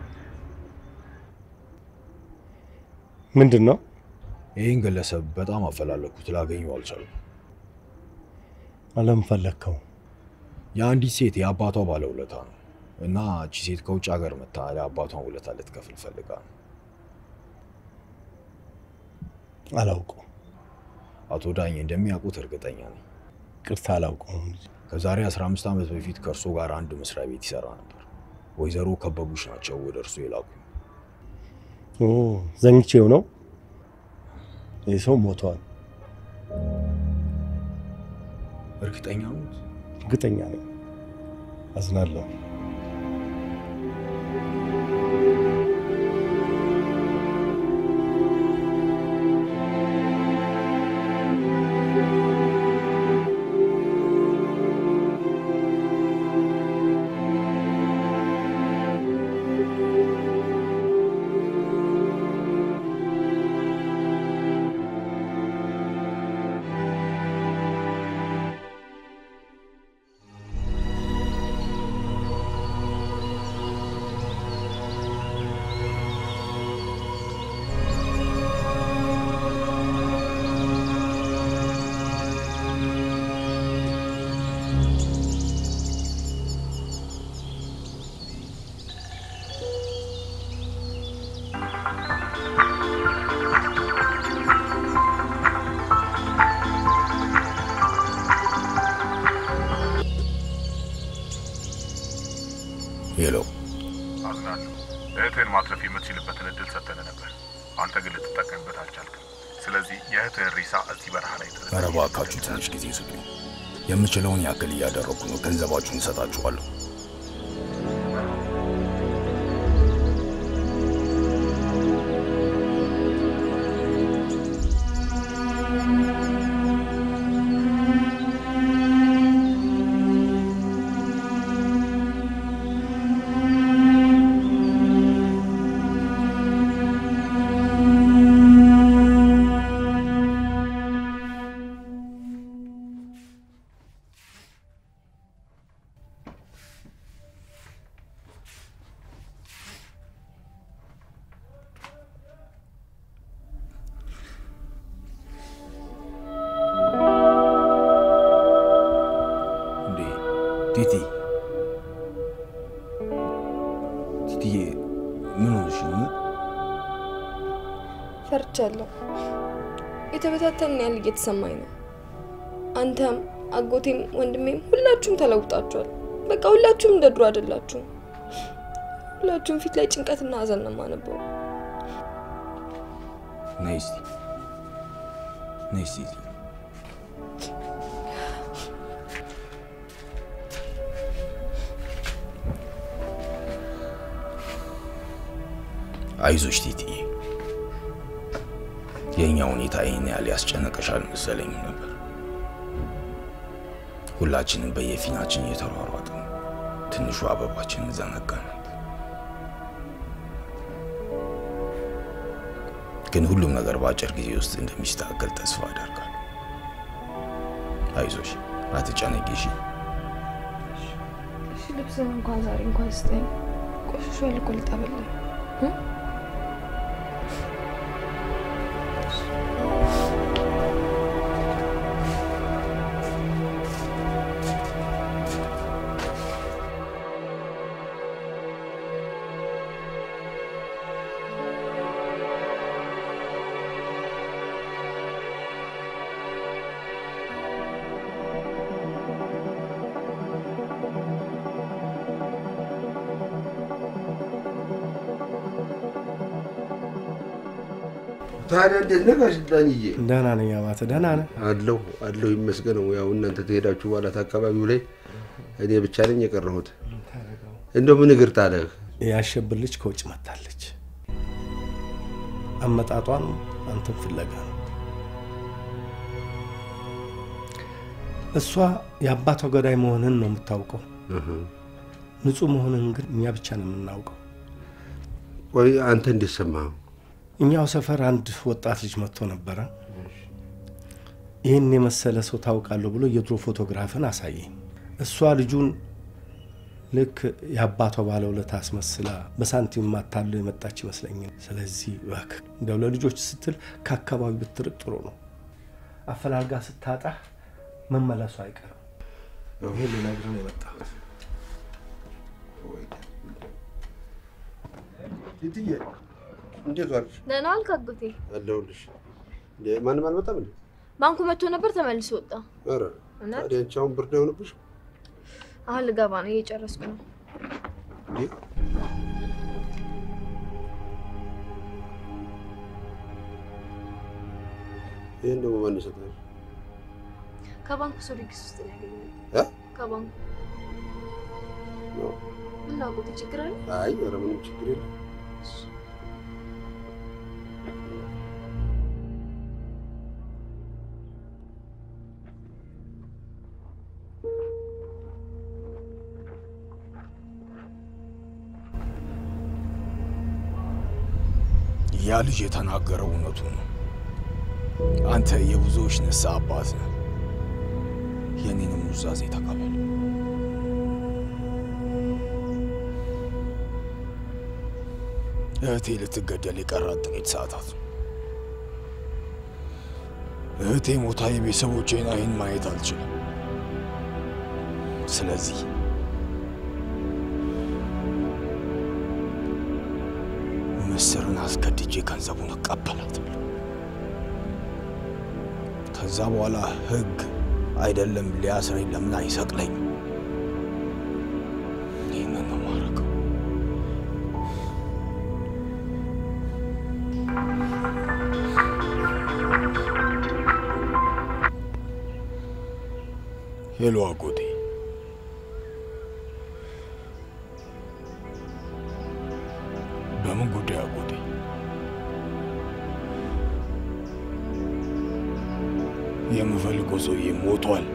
ምንድን ነው? ይህን ግለሰብ በጣም አፈላለኩት፣ ላገኘው አልቻልኩም። አለም ፈለከው? የአንዲት ሴት የአባቷ ባለውለታ ነው እና እቺ ሴት ከውጭ ሀገር መጣ ለአባቷን ውለታ ልትከፍል ፈልጋ ነው። አላውቀውም። አቶ ዳኜ እንደሚያውቁት እርግጠኛ ነኝ። ቅርታ አላውቀውም። ከዛሬ አስራ አምስት ዓመት በፊት ከእርሶ ጋር አንድ መስሪያ ቤት ይሰራ ነበር። ወይዘሮ ከበቡሽ ናቸው ወደ እርሶ የላኩ። ኦ ዘንግቼው ነው። ይህ ሰው ሞቷል። እርግጠኛ ነው? እርግጠኛ ነኝ። አዝናለሁ። ሄሎ፣ አዝናለሁ። እህቴን ማትረፍ የምትችልበትን እድል ሰጥተን ነበር። አንተ ግን ልትጠቀምበት አልቻልክም። ስለዚህ የእህትህን ሬሳ እዚህ በረሃ ላይ ጥለህ ኧረ እባካችሁ ትንሽ ጊዜ ስጡኝ። የምችለውን ያክል እያደረኩ ነው። ገንዘባችሁን እሰጣችኋለሁ። ቲቲ ቲቲዬ ምን ሆነሽ ነው? ፈርቻለሁ። የተበታተን ያህል እየተሰማኝ ነው። አንተም አጎቴም ወንድሜም ሁላችሁም ተለውጣችኋል። በቃ ሁላችሁም እንደ ድሮ አይደላችሁም። ሁላችሁም ፊት ላይ ጭንቀትና ሀዘን ነው የማነበው። ነይ እስቲ ነይ እስቲ አይዞሽ ቲቲዬ። የኛ ሁኔታ ይሄን ያህል ያስጨነቀሽ አልመሰለኝም ነበር። ሁላችንም በየፊናችን እየተሯሯጥን ትንሹ አበባችንን ዘነጋናት። ግን ሁሉም ነገር በአጭር ጊዜ ውስጥ እንደሚስተካከል ተስፋ አደርጋለሁ። አይዞሽ፣ አትጨነቂ እሺ? እሺ ልብስህን እንኳን ዛሬ እንኳን ስጠኝ። ቆሽሿል እኮ ልጠብልህ። ታዲያ እንዴት ነህ ጋሽ ዳንዬ? ደህና ነኝ አባተ። ደህና ነህ? አለሁ አለሁ ይመስገነው። ያው እናንተ ተሄዳችሁ በኋላ አካባቢው ላይ እኔ ብቻ ነኝ የቀረሁት። እንደው ምን እግር ታለህ? ያሸብር ልጅ ከውጭ መጣለች። አመጣጧን አንተም ፍለጋ ነው። እሷ የአባቷ ገዳይ መሆንን ነው የምታውቀው። ንጹህ መሆንን ግን እኛ ብቻ ነው የምናውቀው። ቆይ አንተ እንዴት ሰማህ? እኛው ሰፈር አንድ ወጣት ልጅ መጥቶ ነበረ። ይህን የመሰለ ሰው ታውቃለሁ ብሎ የድሮ ፎቶግራፍን አሳየኝ። እሷ ልጁን ልክ የአባቷ ባለውለታ አስመስላ በሳንቲም ማታለ የመጣች ይመስለኛል። ስለዚህ እባክህ እንደው ለልጆች ስትል ከአካባቢው ብትርቅ ጥሩ ነው። አፈላልጋ ስታጣ መመለሱ አይቀርም። ይሄ ልነግርህ ነው የመጣሁት። ቲቲዬ እንዴት ዋልሽ? ደህና ዋልክ አጎቴ? አለሁልሽ። ማንም አልመጣም እንዴ? ባንኩ መጥቶ ነበር ተመልሶ ወጣ። ኧረ ታዲያ አንቺ አሁን ብርድ አይሆንብሽ? አሁን ልገባ ነው፣ እየጨረስኩ ነው። እንዴ ይሄን ደግሞ ማን ሰጠሽ? ከባንኩ ሱሪ ኪስ ውስጥ ነው ያገኘሁት። እ ከባንኩ ነው። ምን አጎቴ ችግር አለ? አይ ኧረ ምንም ችግር የለም። ያ ልጅ የተናገረው እውነቱ ነው። አንተ የብዙዎች ንስሐ አባት ነህ። የኔንም ኑዛዜ ተቀበል። እህቴ ልትገደል የቀራት ጥቂት ሰዓታት ነው። እህቴ ሞታ የቤተሰቦቼን አይን ማየት አልችልም። ስለዚህ ምስርን አስገድጄ ገንዘቡን እቀበላታለሁ። ከዛ በኋላ ህግ አይደለም ሊያስረኝ ለምን አይሰቅለኝ? ይህንን ነው ማረገው። ሄሎ አጎቴ። በምን ጉዳይ አጎቴ? የምፈልገው ሰውዬ ሞቷል።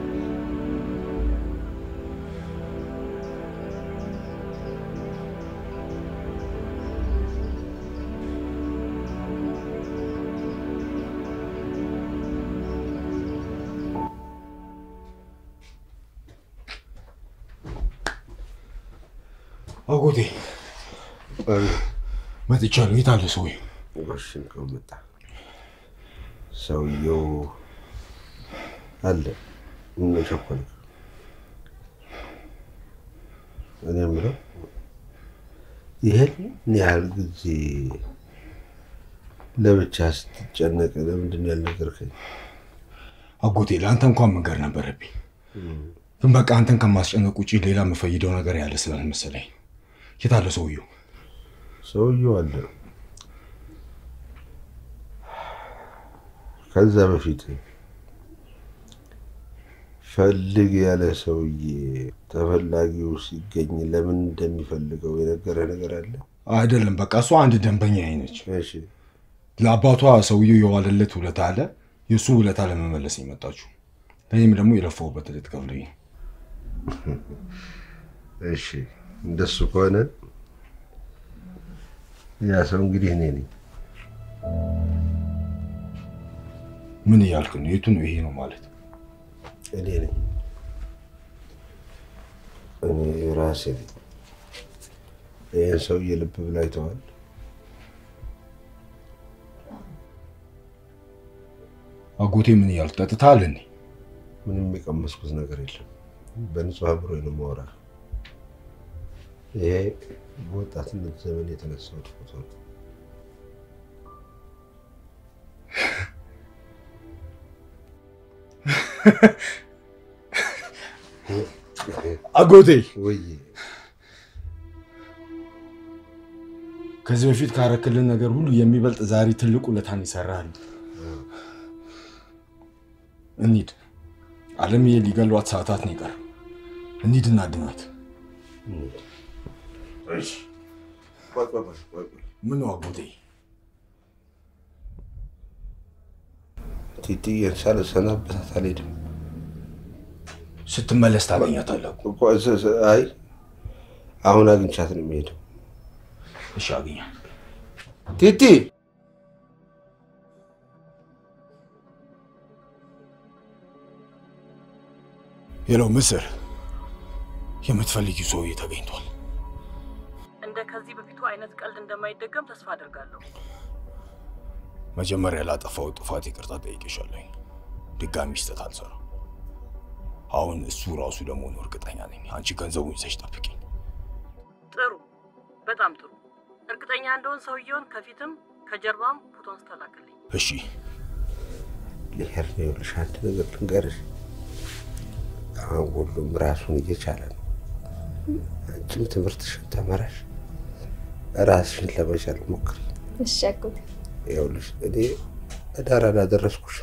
አጎቴ መጥቻለሁ። የት አለ ሰውዬው? ወሽን ከመጣ ሰውዬው አለ። ምን ቸኮለ? እኔ የምለው ይሄን ያህል ጊዜ ለብቻ ስትጨነቅ ለምንድን ነው ያልነገርከኝ? አጎቴ ለአንተ እንኳን መንገር ነበረብኝ፣ ግን በቃ አንተን ከማስጨነቅ ውጪ ሌላ የምፈይደው ነገር ያለ ስላልመሰለኝ። የት አለ ሰውዬው? ሰውዬው አለ። ከዛ በፊት ፈልግ ያለ ሰውዬ ተፈላጊው ሲገኝ ለምን እንደሚፈልገው የነገረ ነገር አለ? አይደለም፣ በቃ እሷ አንድ ደንበኛ አይነች። እሺ፣ ለአባቷ ሰውዬው የዋለለት ውለታ አለ። የሱ ውለታ ለመመለስ የመጣችው ለኔም ደግሞ የለፈውበት ልትከፍለኝ። እሺ፣ እንደሱ ከሆነ ያ ሰው እንግዲህ እኔ ነኝ። ምን እያልክ ነው? የቱ ነው ይሄ ነው ማለት? እኔ ነኝ። እኔ ራሴ ነኝ። ይህን ሰውዬ ልብ ብላ አይተዋል? አጎቴ ምን እያልክ ጠጥተሃል? እኔ ምንም የቀመስኩት ነገር የለም። በንጹህ አእምሮ ነው የማወራህ። ይሄ በወጣትነት ዘመን የተነሳሁት ፎቶ ነው። አጎቴ ወይ ከዚህ በፊት ካረክልን ነገር ሁሉ የሚበልጥ ዛሬ ትልቅ ውለታን ይሰራል። እንሂድ። አለምዬ ሊገሏት ሰዓታት ነው የቀረው። እንሂድ እናድናት። እሺ፣ ቆይ ቆይ ቆይ። ምን ነው አጎቴ? ቲቲዬን ሳልሰናበታት አልሄድም። ስትመለስ ታገኛታለህ። አይ አሁን አግኝቻት ነው የምሄደው። እሺ፣ አግኛት ቲቲ። ሄሎ ምስር፣ የምትፈልጊው ሰውዬ ተገኝቷል። እንደ ከዚህ በፊቱ አይነት ቀልድ እንደማይደገም ተስፋ አደርጋለሁ። መጀመሪያ ላጠፋው ጥፋት ይቅርታ ጠይቄሻለሁ። ድጋሚ ስህተት አልሰራም። አሁን እሱ ራሱ ደግሞ ነው እርግጠኛ ነኝ። አንቺ ገንዘቡን ይዘሽ ጠብቂኝ። ጥሩ፣ በጣም ጥሩ። እርግጠኛ እንደሆን ሰውየውን ከፊትም ከጀርባም ፎቶ አንስተላክልኝ። እሺ። ልሄድ ነው። ይኸውልሽ አንድ ነገር ልንገርሽ። አሁን ሁሉም ራሱን እየቻለ ነው። አንቺም ትምህርትሽን ተመረሽ፣ ራስሽን ለመቻል ሞክሪ። እሺ አጎቴ። ይኸውልሽ እኔ ዳር አላደረስኩሽም።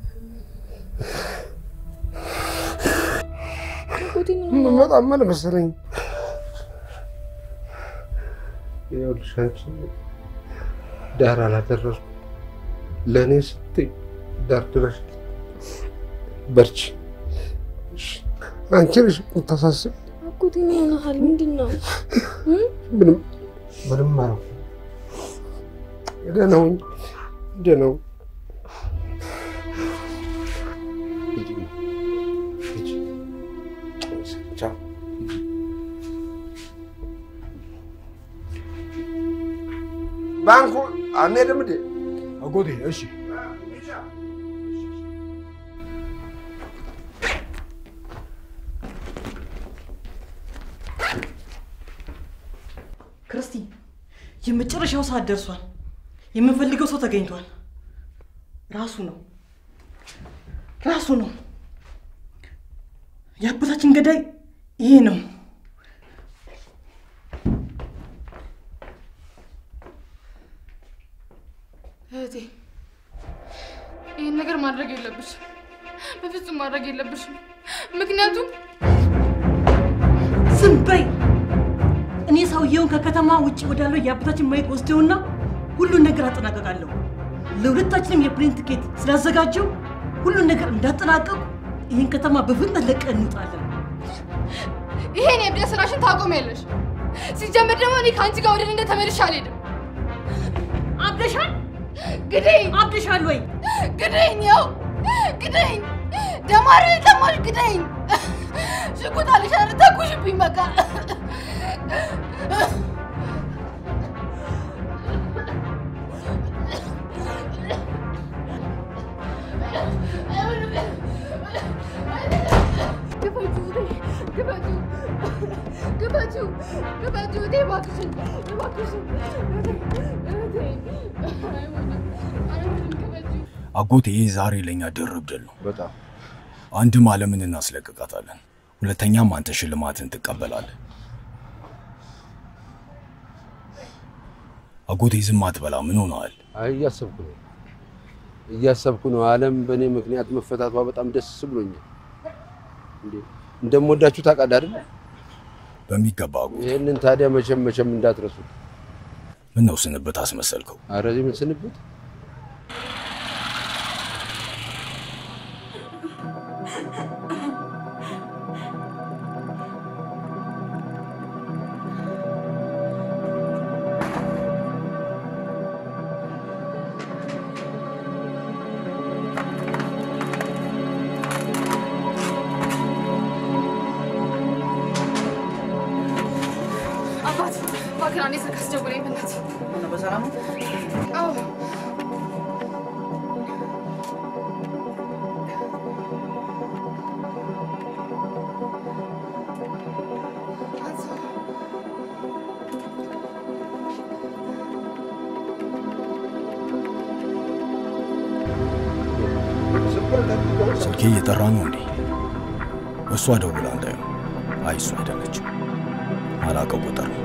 ምን በጣም ምን መሰለኝ። ይኸውልሽ አንቺ ዳር አላደረስኩም። ለእኔ ስትይ ዳር ድረሽ። በርቺ። አንቺ ነሽ የምታሳስብ። አጎቴ ምን ሆነሃል? ምንድን ነው? ምንም ምንም ማለት ደህና ሁኝ፣ ደህና ሁኝ። ቻው። ባንኩ አንሄድም እንዴ? አጎቴ እሺ። ክርስቲ፣ የመጨረሻው ሰዓት ደርሷል። የምንፈልገው ሰው ተገኝቷል። ራሱ ነው ራሱ ነው። የአባታችን ገዳይ ይሄ ነው። እህቴ፣ ይህን ነገር ማድረግ የለብሽም። በፍጹም ማድረግ የለብሽም። ምክንያቱም ዝም በይ። እኔ ሰውየውን ከከተማ ውጪ ወዳለው የአባታችን ማየት ወስደውና ሁሉን ነገር አጠናቀቃለሁ። ለሁለታችንም የፕሌን ቲኬት ስላዘጋጀው ሁሉን ነገር እንዳጠናቀቁ ይህን ከተማ በፍጥነት ለቀን እንውጣለን። ይሄን የብደ ስራሽን ታቆሚያለሽ። ሲጀመር ደግሞ እኔ ከአንቺ ጋር ወደ እንደ ተመልሼ አልሄድም። አብደሻል? ግደኝ። አብደሻል ወይ? ግደኝ። ያው ግደኝ። ደማሪ ተማሽ ግደኝ። ሽጉጥ አለሽ አይደል? ተኩሽብኝ በቃ። ግበቱ ግበቱ ግበቱ እባክሽን እባክሽን አጎቴ ዛሬ ለኛ ድርብ ድል ነው። በጣም አንድም ዓለምን እናስለቅቃታለን፣ ሁለተኛም አንተ ሽልማትን ትቀበላለህ። አጎቴ ዝም አትበላ። ምን ሆነሃል? አይ እያሰብኩ ነው እያሰብኩ ነው። ዓለም በእኔ ምክንያት መፈታቷ በጣም ደስ ብሎኛል። እንዴ እንደምወዳችሁ ታውቃለህ አይደል? በሚገባ አጎቴ። ይሄንን ታዲያ መቼም መቼም እንዳትረሱት። ምን ነው ስንብት አስመሰልከው? ኧረ ምን ስንብት? ስልኬ እየጠራ ነው እንዴ? እሷ ደውላ እንዳይሆን። አይ እሷ አይደለችም፣ አላውቀው ቁጥር ነው።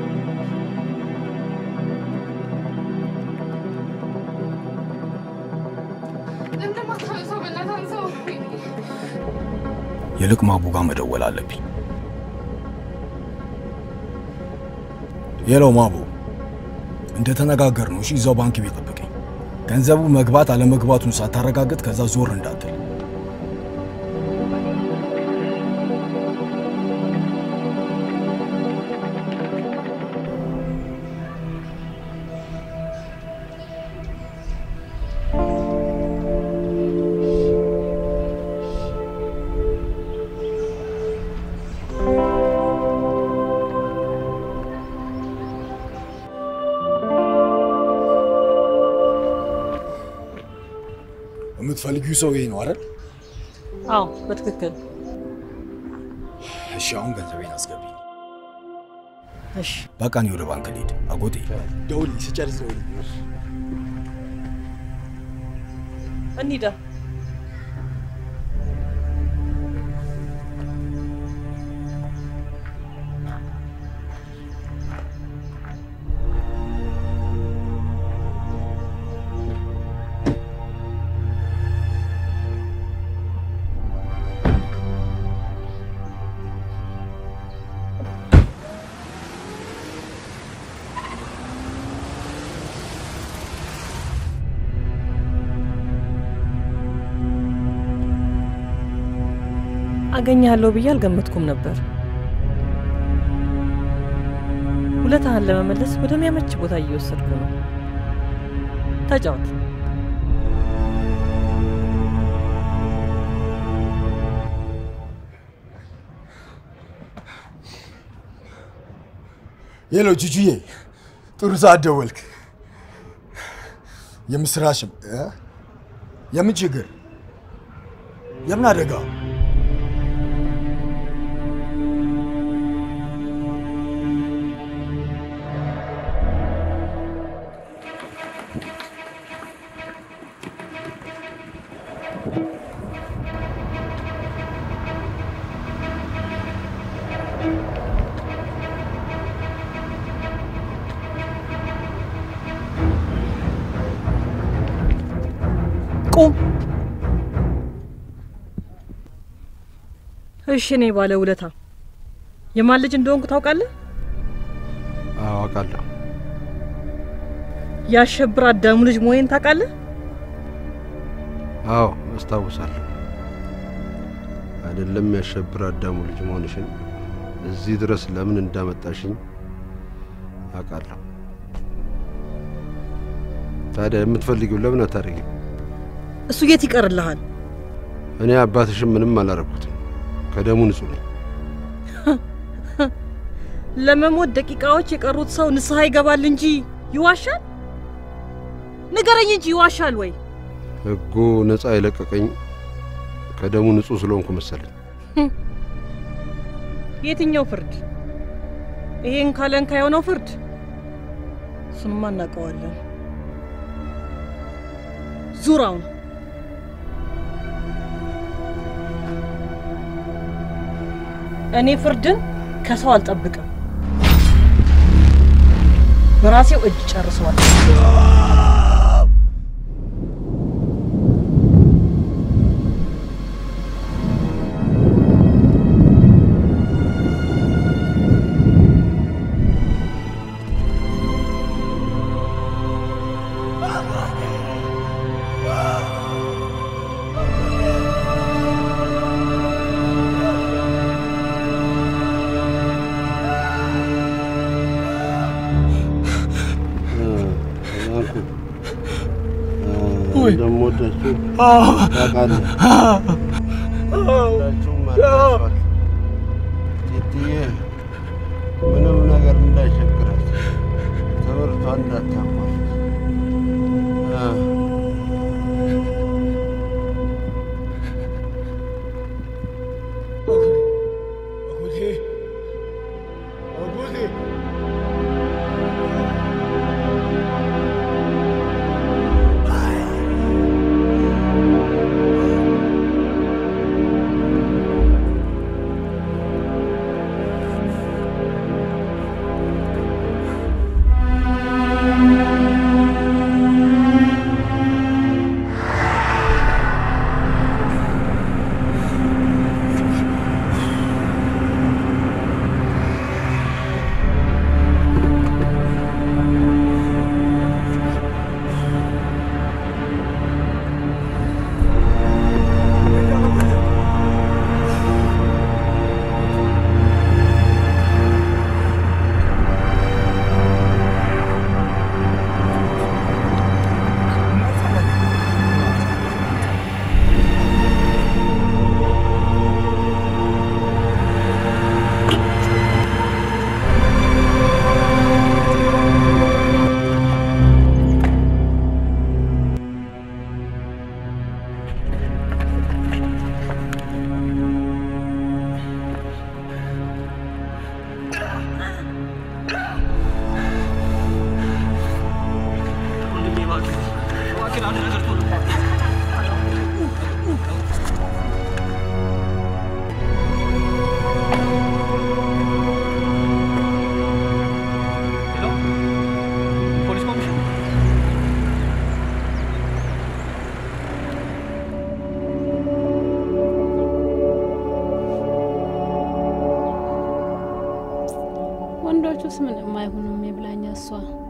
ይልቅ ማቡ ጋር መደወል አለብኝ። የለው ማቡ፣ እንደተነጋገርነው እሺ፣ እዛው ባንክ ቤት ጠብቀኝ። ገንዘቡ መግባት አለመግባቱን ሳታረጋግጥ ከዛ ዞር እንዳትል። የምትፈልጊው ሰው ይሄ ነው አይደል? አዎ በትክክል። እሺ አሁን ገንዘቤን አስገቢ። እሺ በቃ እኔ ወደ ባንክ ልሂድ። አጎቴ ደውልኝ፣ ስጨርስ ደውልኝ። እንሂዳ። አገኛለሁ ብዬ አልገመትኩም ነበር። ሁለታህን ለመመለስ ወደሚያመች ቦታ እየወሰድኩ ነው። ተጫወት። ሄሎ ጁጁዬ፣ ጥሩ ሰዓት ደወልክ። የምስራችም የምን ችግር? የምን አደጋ? ቁም። እሺ እኔ ባለ ውለታ የማን ልጅ እንደሆንኩ ታውቃለህ? አዎ አውቃለሁ። ያሸብር አዳሙ ልጅ መሆኔን ታውቃለህ? አዎ አስታውሳለሁ። አይደለም ያሸብር አዳሙ ልጅ መሆንሽን እዚህ ድረስ ለምን እንዳመጣሽኝ አውቃለሁ። ታዲያ የምትፈልጊው ለምን አታደርጊም? እሱ የት ይቀርልሃል? እኔ አባትሽም ምንም አላረኩትም። ከደሙ ንጹህ ነኝ። ለመሞት ደቂቃዎች የቀሩት ሰው ንስሐ ይገባል እንጂ ይዋሻል? ንገረኝ እንጂ ይዋሻል ወይ? ህጉ ነፃ የለቀቀኝ ከደሙ ንጹህ ስለሆንኩ መሰለኝ። የትኛው ፍርድ? ይሄን ካለንካ የሆነው ፍርድ? እሱንማ እናውቀዋለን። ዙራውን እኔ ፍርድን ከሰው አልጠብቅም። በራሴው እጅ ጨርሰዋል። እንደምወዳችሁ ታውቃለህ። ሁላችሁም አላችኋል። ቲቲዬ ምንም ነገር እንዳይቸግራት ትምህርቷን እንዳታቋርጥ። ወንዶቹስ ምንም አይሆኑም ይብላኝ እሷ።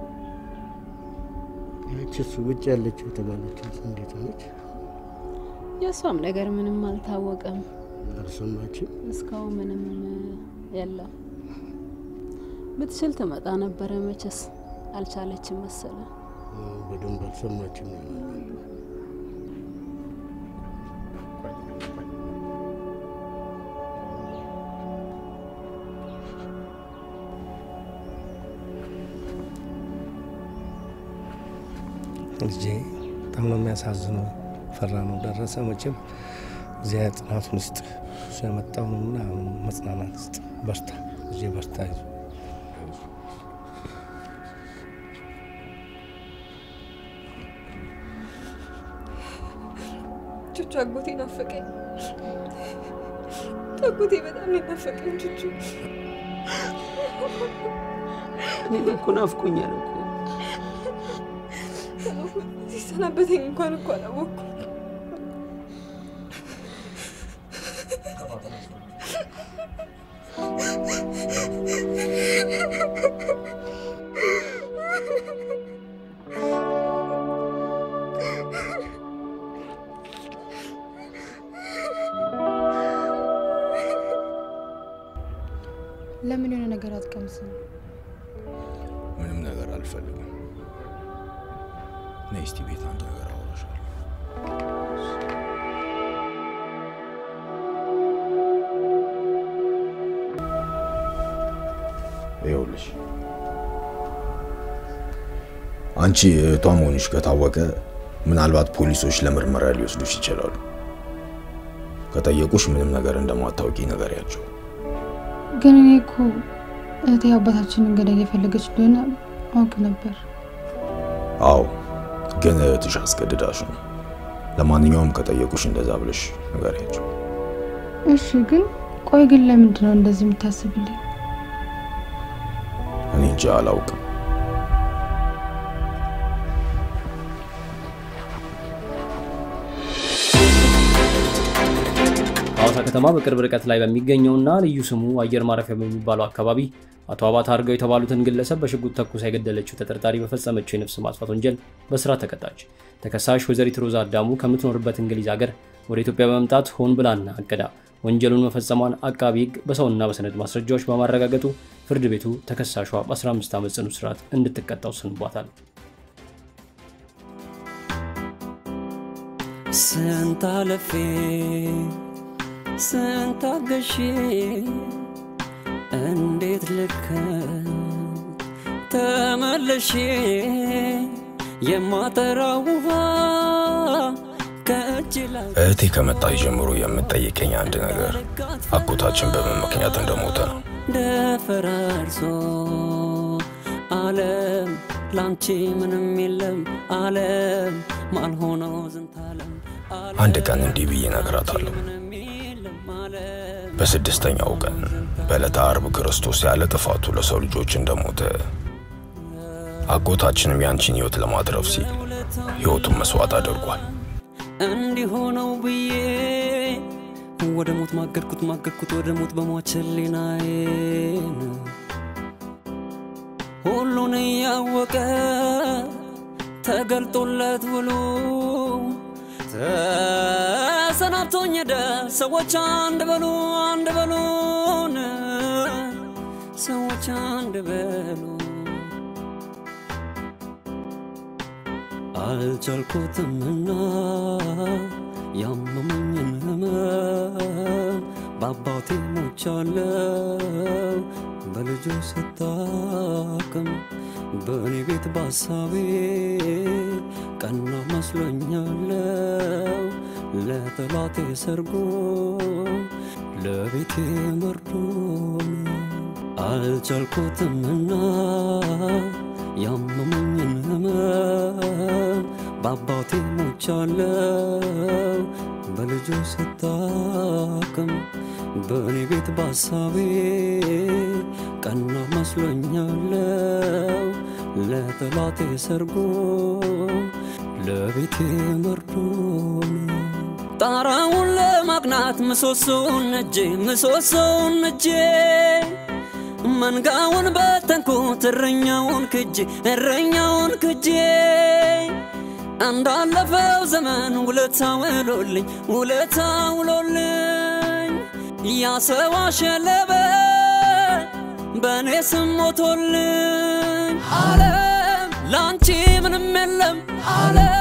ያቺስ ውጭ ያለችው የተባለችው እንዴት ሆነች? የሷም ነገር ምንም አልታወቀም። አልሰማችም? እስካሁን ምንም የለም። ብትችል ትመጣ ነበረ መቼስ አልቻለችም መሰለ። በደንብ አልሰማችም። ልጄ በጣም ነው የሚያሳዝነው። ፈራ ነው ደረሰ። መቼም እግዚአብሔር ጽናቱን ይስጥ። እሱ ያመጣውንና መጽናናት ይስጥ። በርታ ልጄ በርታ። ይዞ ቹቹ አጎቴ ናፈቀኝ። አጎቴ በጣም ናፈቀኝ ቹቹ። እኔ እኮ ናፍቆኛል እኮ። ሲሰናበተኝ እንኳን እኮ አላወኩም። ለምን የሆነ ነገር አትቀምስም? ምንም ነገር አልፈልግም። ነይ እስቲ ቤት አንድ ነገር አወራሻለሁ። ይኸውልሽ አንቺ እህቷ መሆንሽ ከታወቀ ምናልባት ፖሊሶች ለምርመራ ሊወስዱሽ ይችላሉ። ከጠየቁሽ ምንም ነገር እንደማታውቂ ንገሪያቸው። ግን እኔ እኮ እህቴ አባታችንን ገዳይ እየፈለገች እንደሆነ አውቅ ነበር። አዎ ግን እህትሽ አስገድዳሽ ነው። ለማንኛውም ከጠየቁሽ እንደዛ ብለሽ ንገሪያቸው። እሺ ግን ቆይ ግን ለምንድን ነው እንደዚህ የምታስብልኝ? እኔ እንጃ አላውቅም። ሐዋሳ ከተማ በቅርብ ርቀት ላይ በሚገኘውና ልዩ ስሙ አየር ማረፊያ በሚባለው አካባቢ አቶ አባታ አርጋው የተባሉትን ግለሰብ በሽጉጥ ተኩሳ የገደለችው ተጠርጣሪ በፈጸመችው የነፍስ ማጥፋት ወንጀል በእስራት ተቀጣች። ተከሳሽ ወይዘሪት ሮዛ አዳሙ ከምትኖርበት እንግሊዝ ሀገር ወደ ኢትዮጵያ በመምጣት ሆን ብላና አቅዳ ወንጀሉን መፈጸሟን አቃቢ ሕግ በሰውና በሰነድ ማስረጃዎች በማረጋገጡ ፍርድ ቤቱ ተከሳሿ በ15 ዓመት ጽኑ እስራት እንድትቀጣ ወስኖባታል። ስንታለፌ ስንታገሼ እንዴት ልክ ተመለሼ የማጠራው ውሃ እህቴ ከመጣች ጀምሮ የምትጠይቀኝ አንድ ነገር አጎታችን በምን ምክንያት እንደሞተ ነው። ደፈራርሶ ዓለም ላንቺ ምንም የለም ዓለም ማልሆነው ዝንታለም አንድ ቀን እንዲህ ብዬ እነግራታለሁ። በስድስተኛው ቀን በዕለተ ዓርብ ክርስቶስ ያለ ጥፋቱ ለሰው ልጆች እንደሞተ አጎታችንም ያንቺን ሕይወት ለማትረፍ ሲል ሕይወቱን መስዋዕት አድርጓል። እንዲሆነው ብዬ ወደ ሞት ማገድኩት ማገድኩት ወደ ሞት በሟችልናዬ ሁሉን ያወቀ ተገልጦለት ብሎ ተሰናብቶኝ ሄደ። ሰዎች አንድ በሉ አንድ በሉን ሰዎች አንድ በሉ አልቻልኩትምና ያመመኝን ህመም በአባቴ ሞቻለው በልጁ ስታክም በእኔ ቤት ባሳቤ ቀና መስሎኛለው ለጠላቴ ሰርጎ ለቤቴ መርዶን አልቻልኩትምና ያመመኝን ህመም በአባቴ ሞቻለው በልጁ ስታክም በእኔ ቤት ባሳቤ ቀና መስሎኛለው ለጠላቴ ሰርጎ ለቤቴ መርዶን ጣራውን ለማቅናት ምሰሶውን እጄ ምሰሶውን እጄ መንጋውን በተንኩት እረኛውን ክጄ እረኛውን ክጄ እንዳለፈው ዘመን ውለታ ውሎልኝ ውለታ ውሎልኝ ያሰዋ ሸለበ በእኔ ስም ሞቶልኝ ዓለም ላንቺ ምንም የለም ዓለም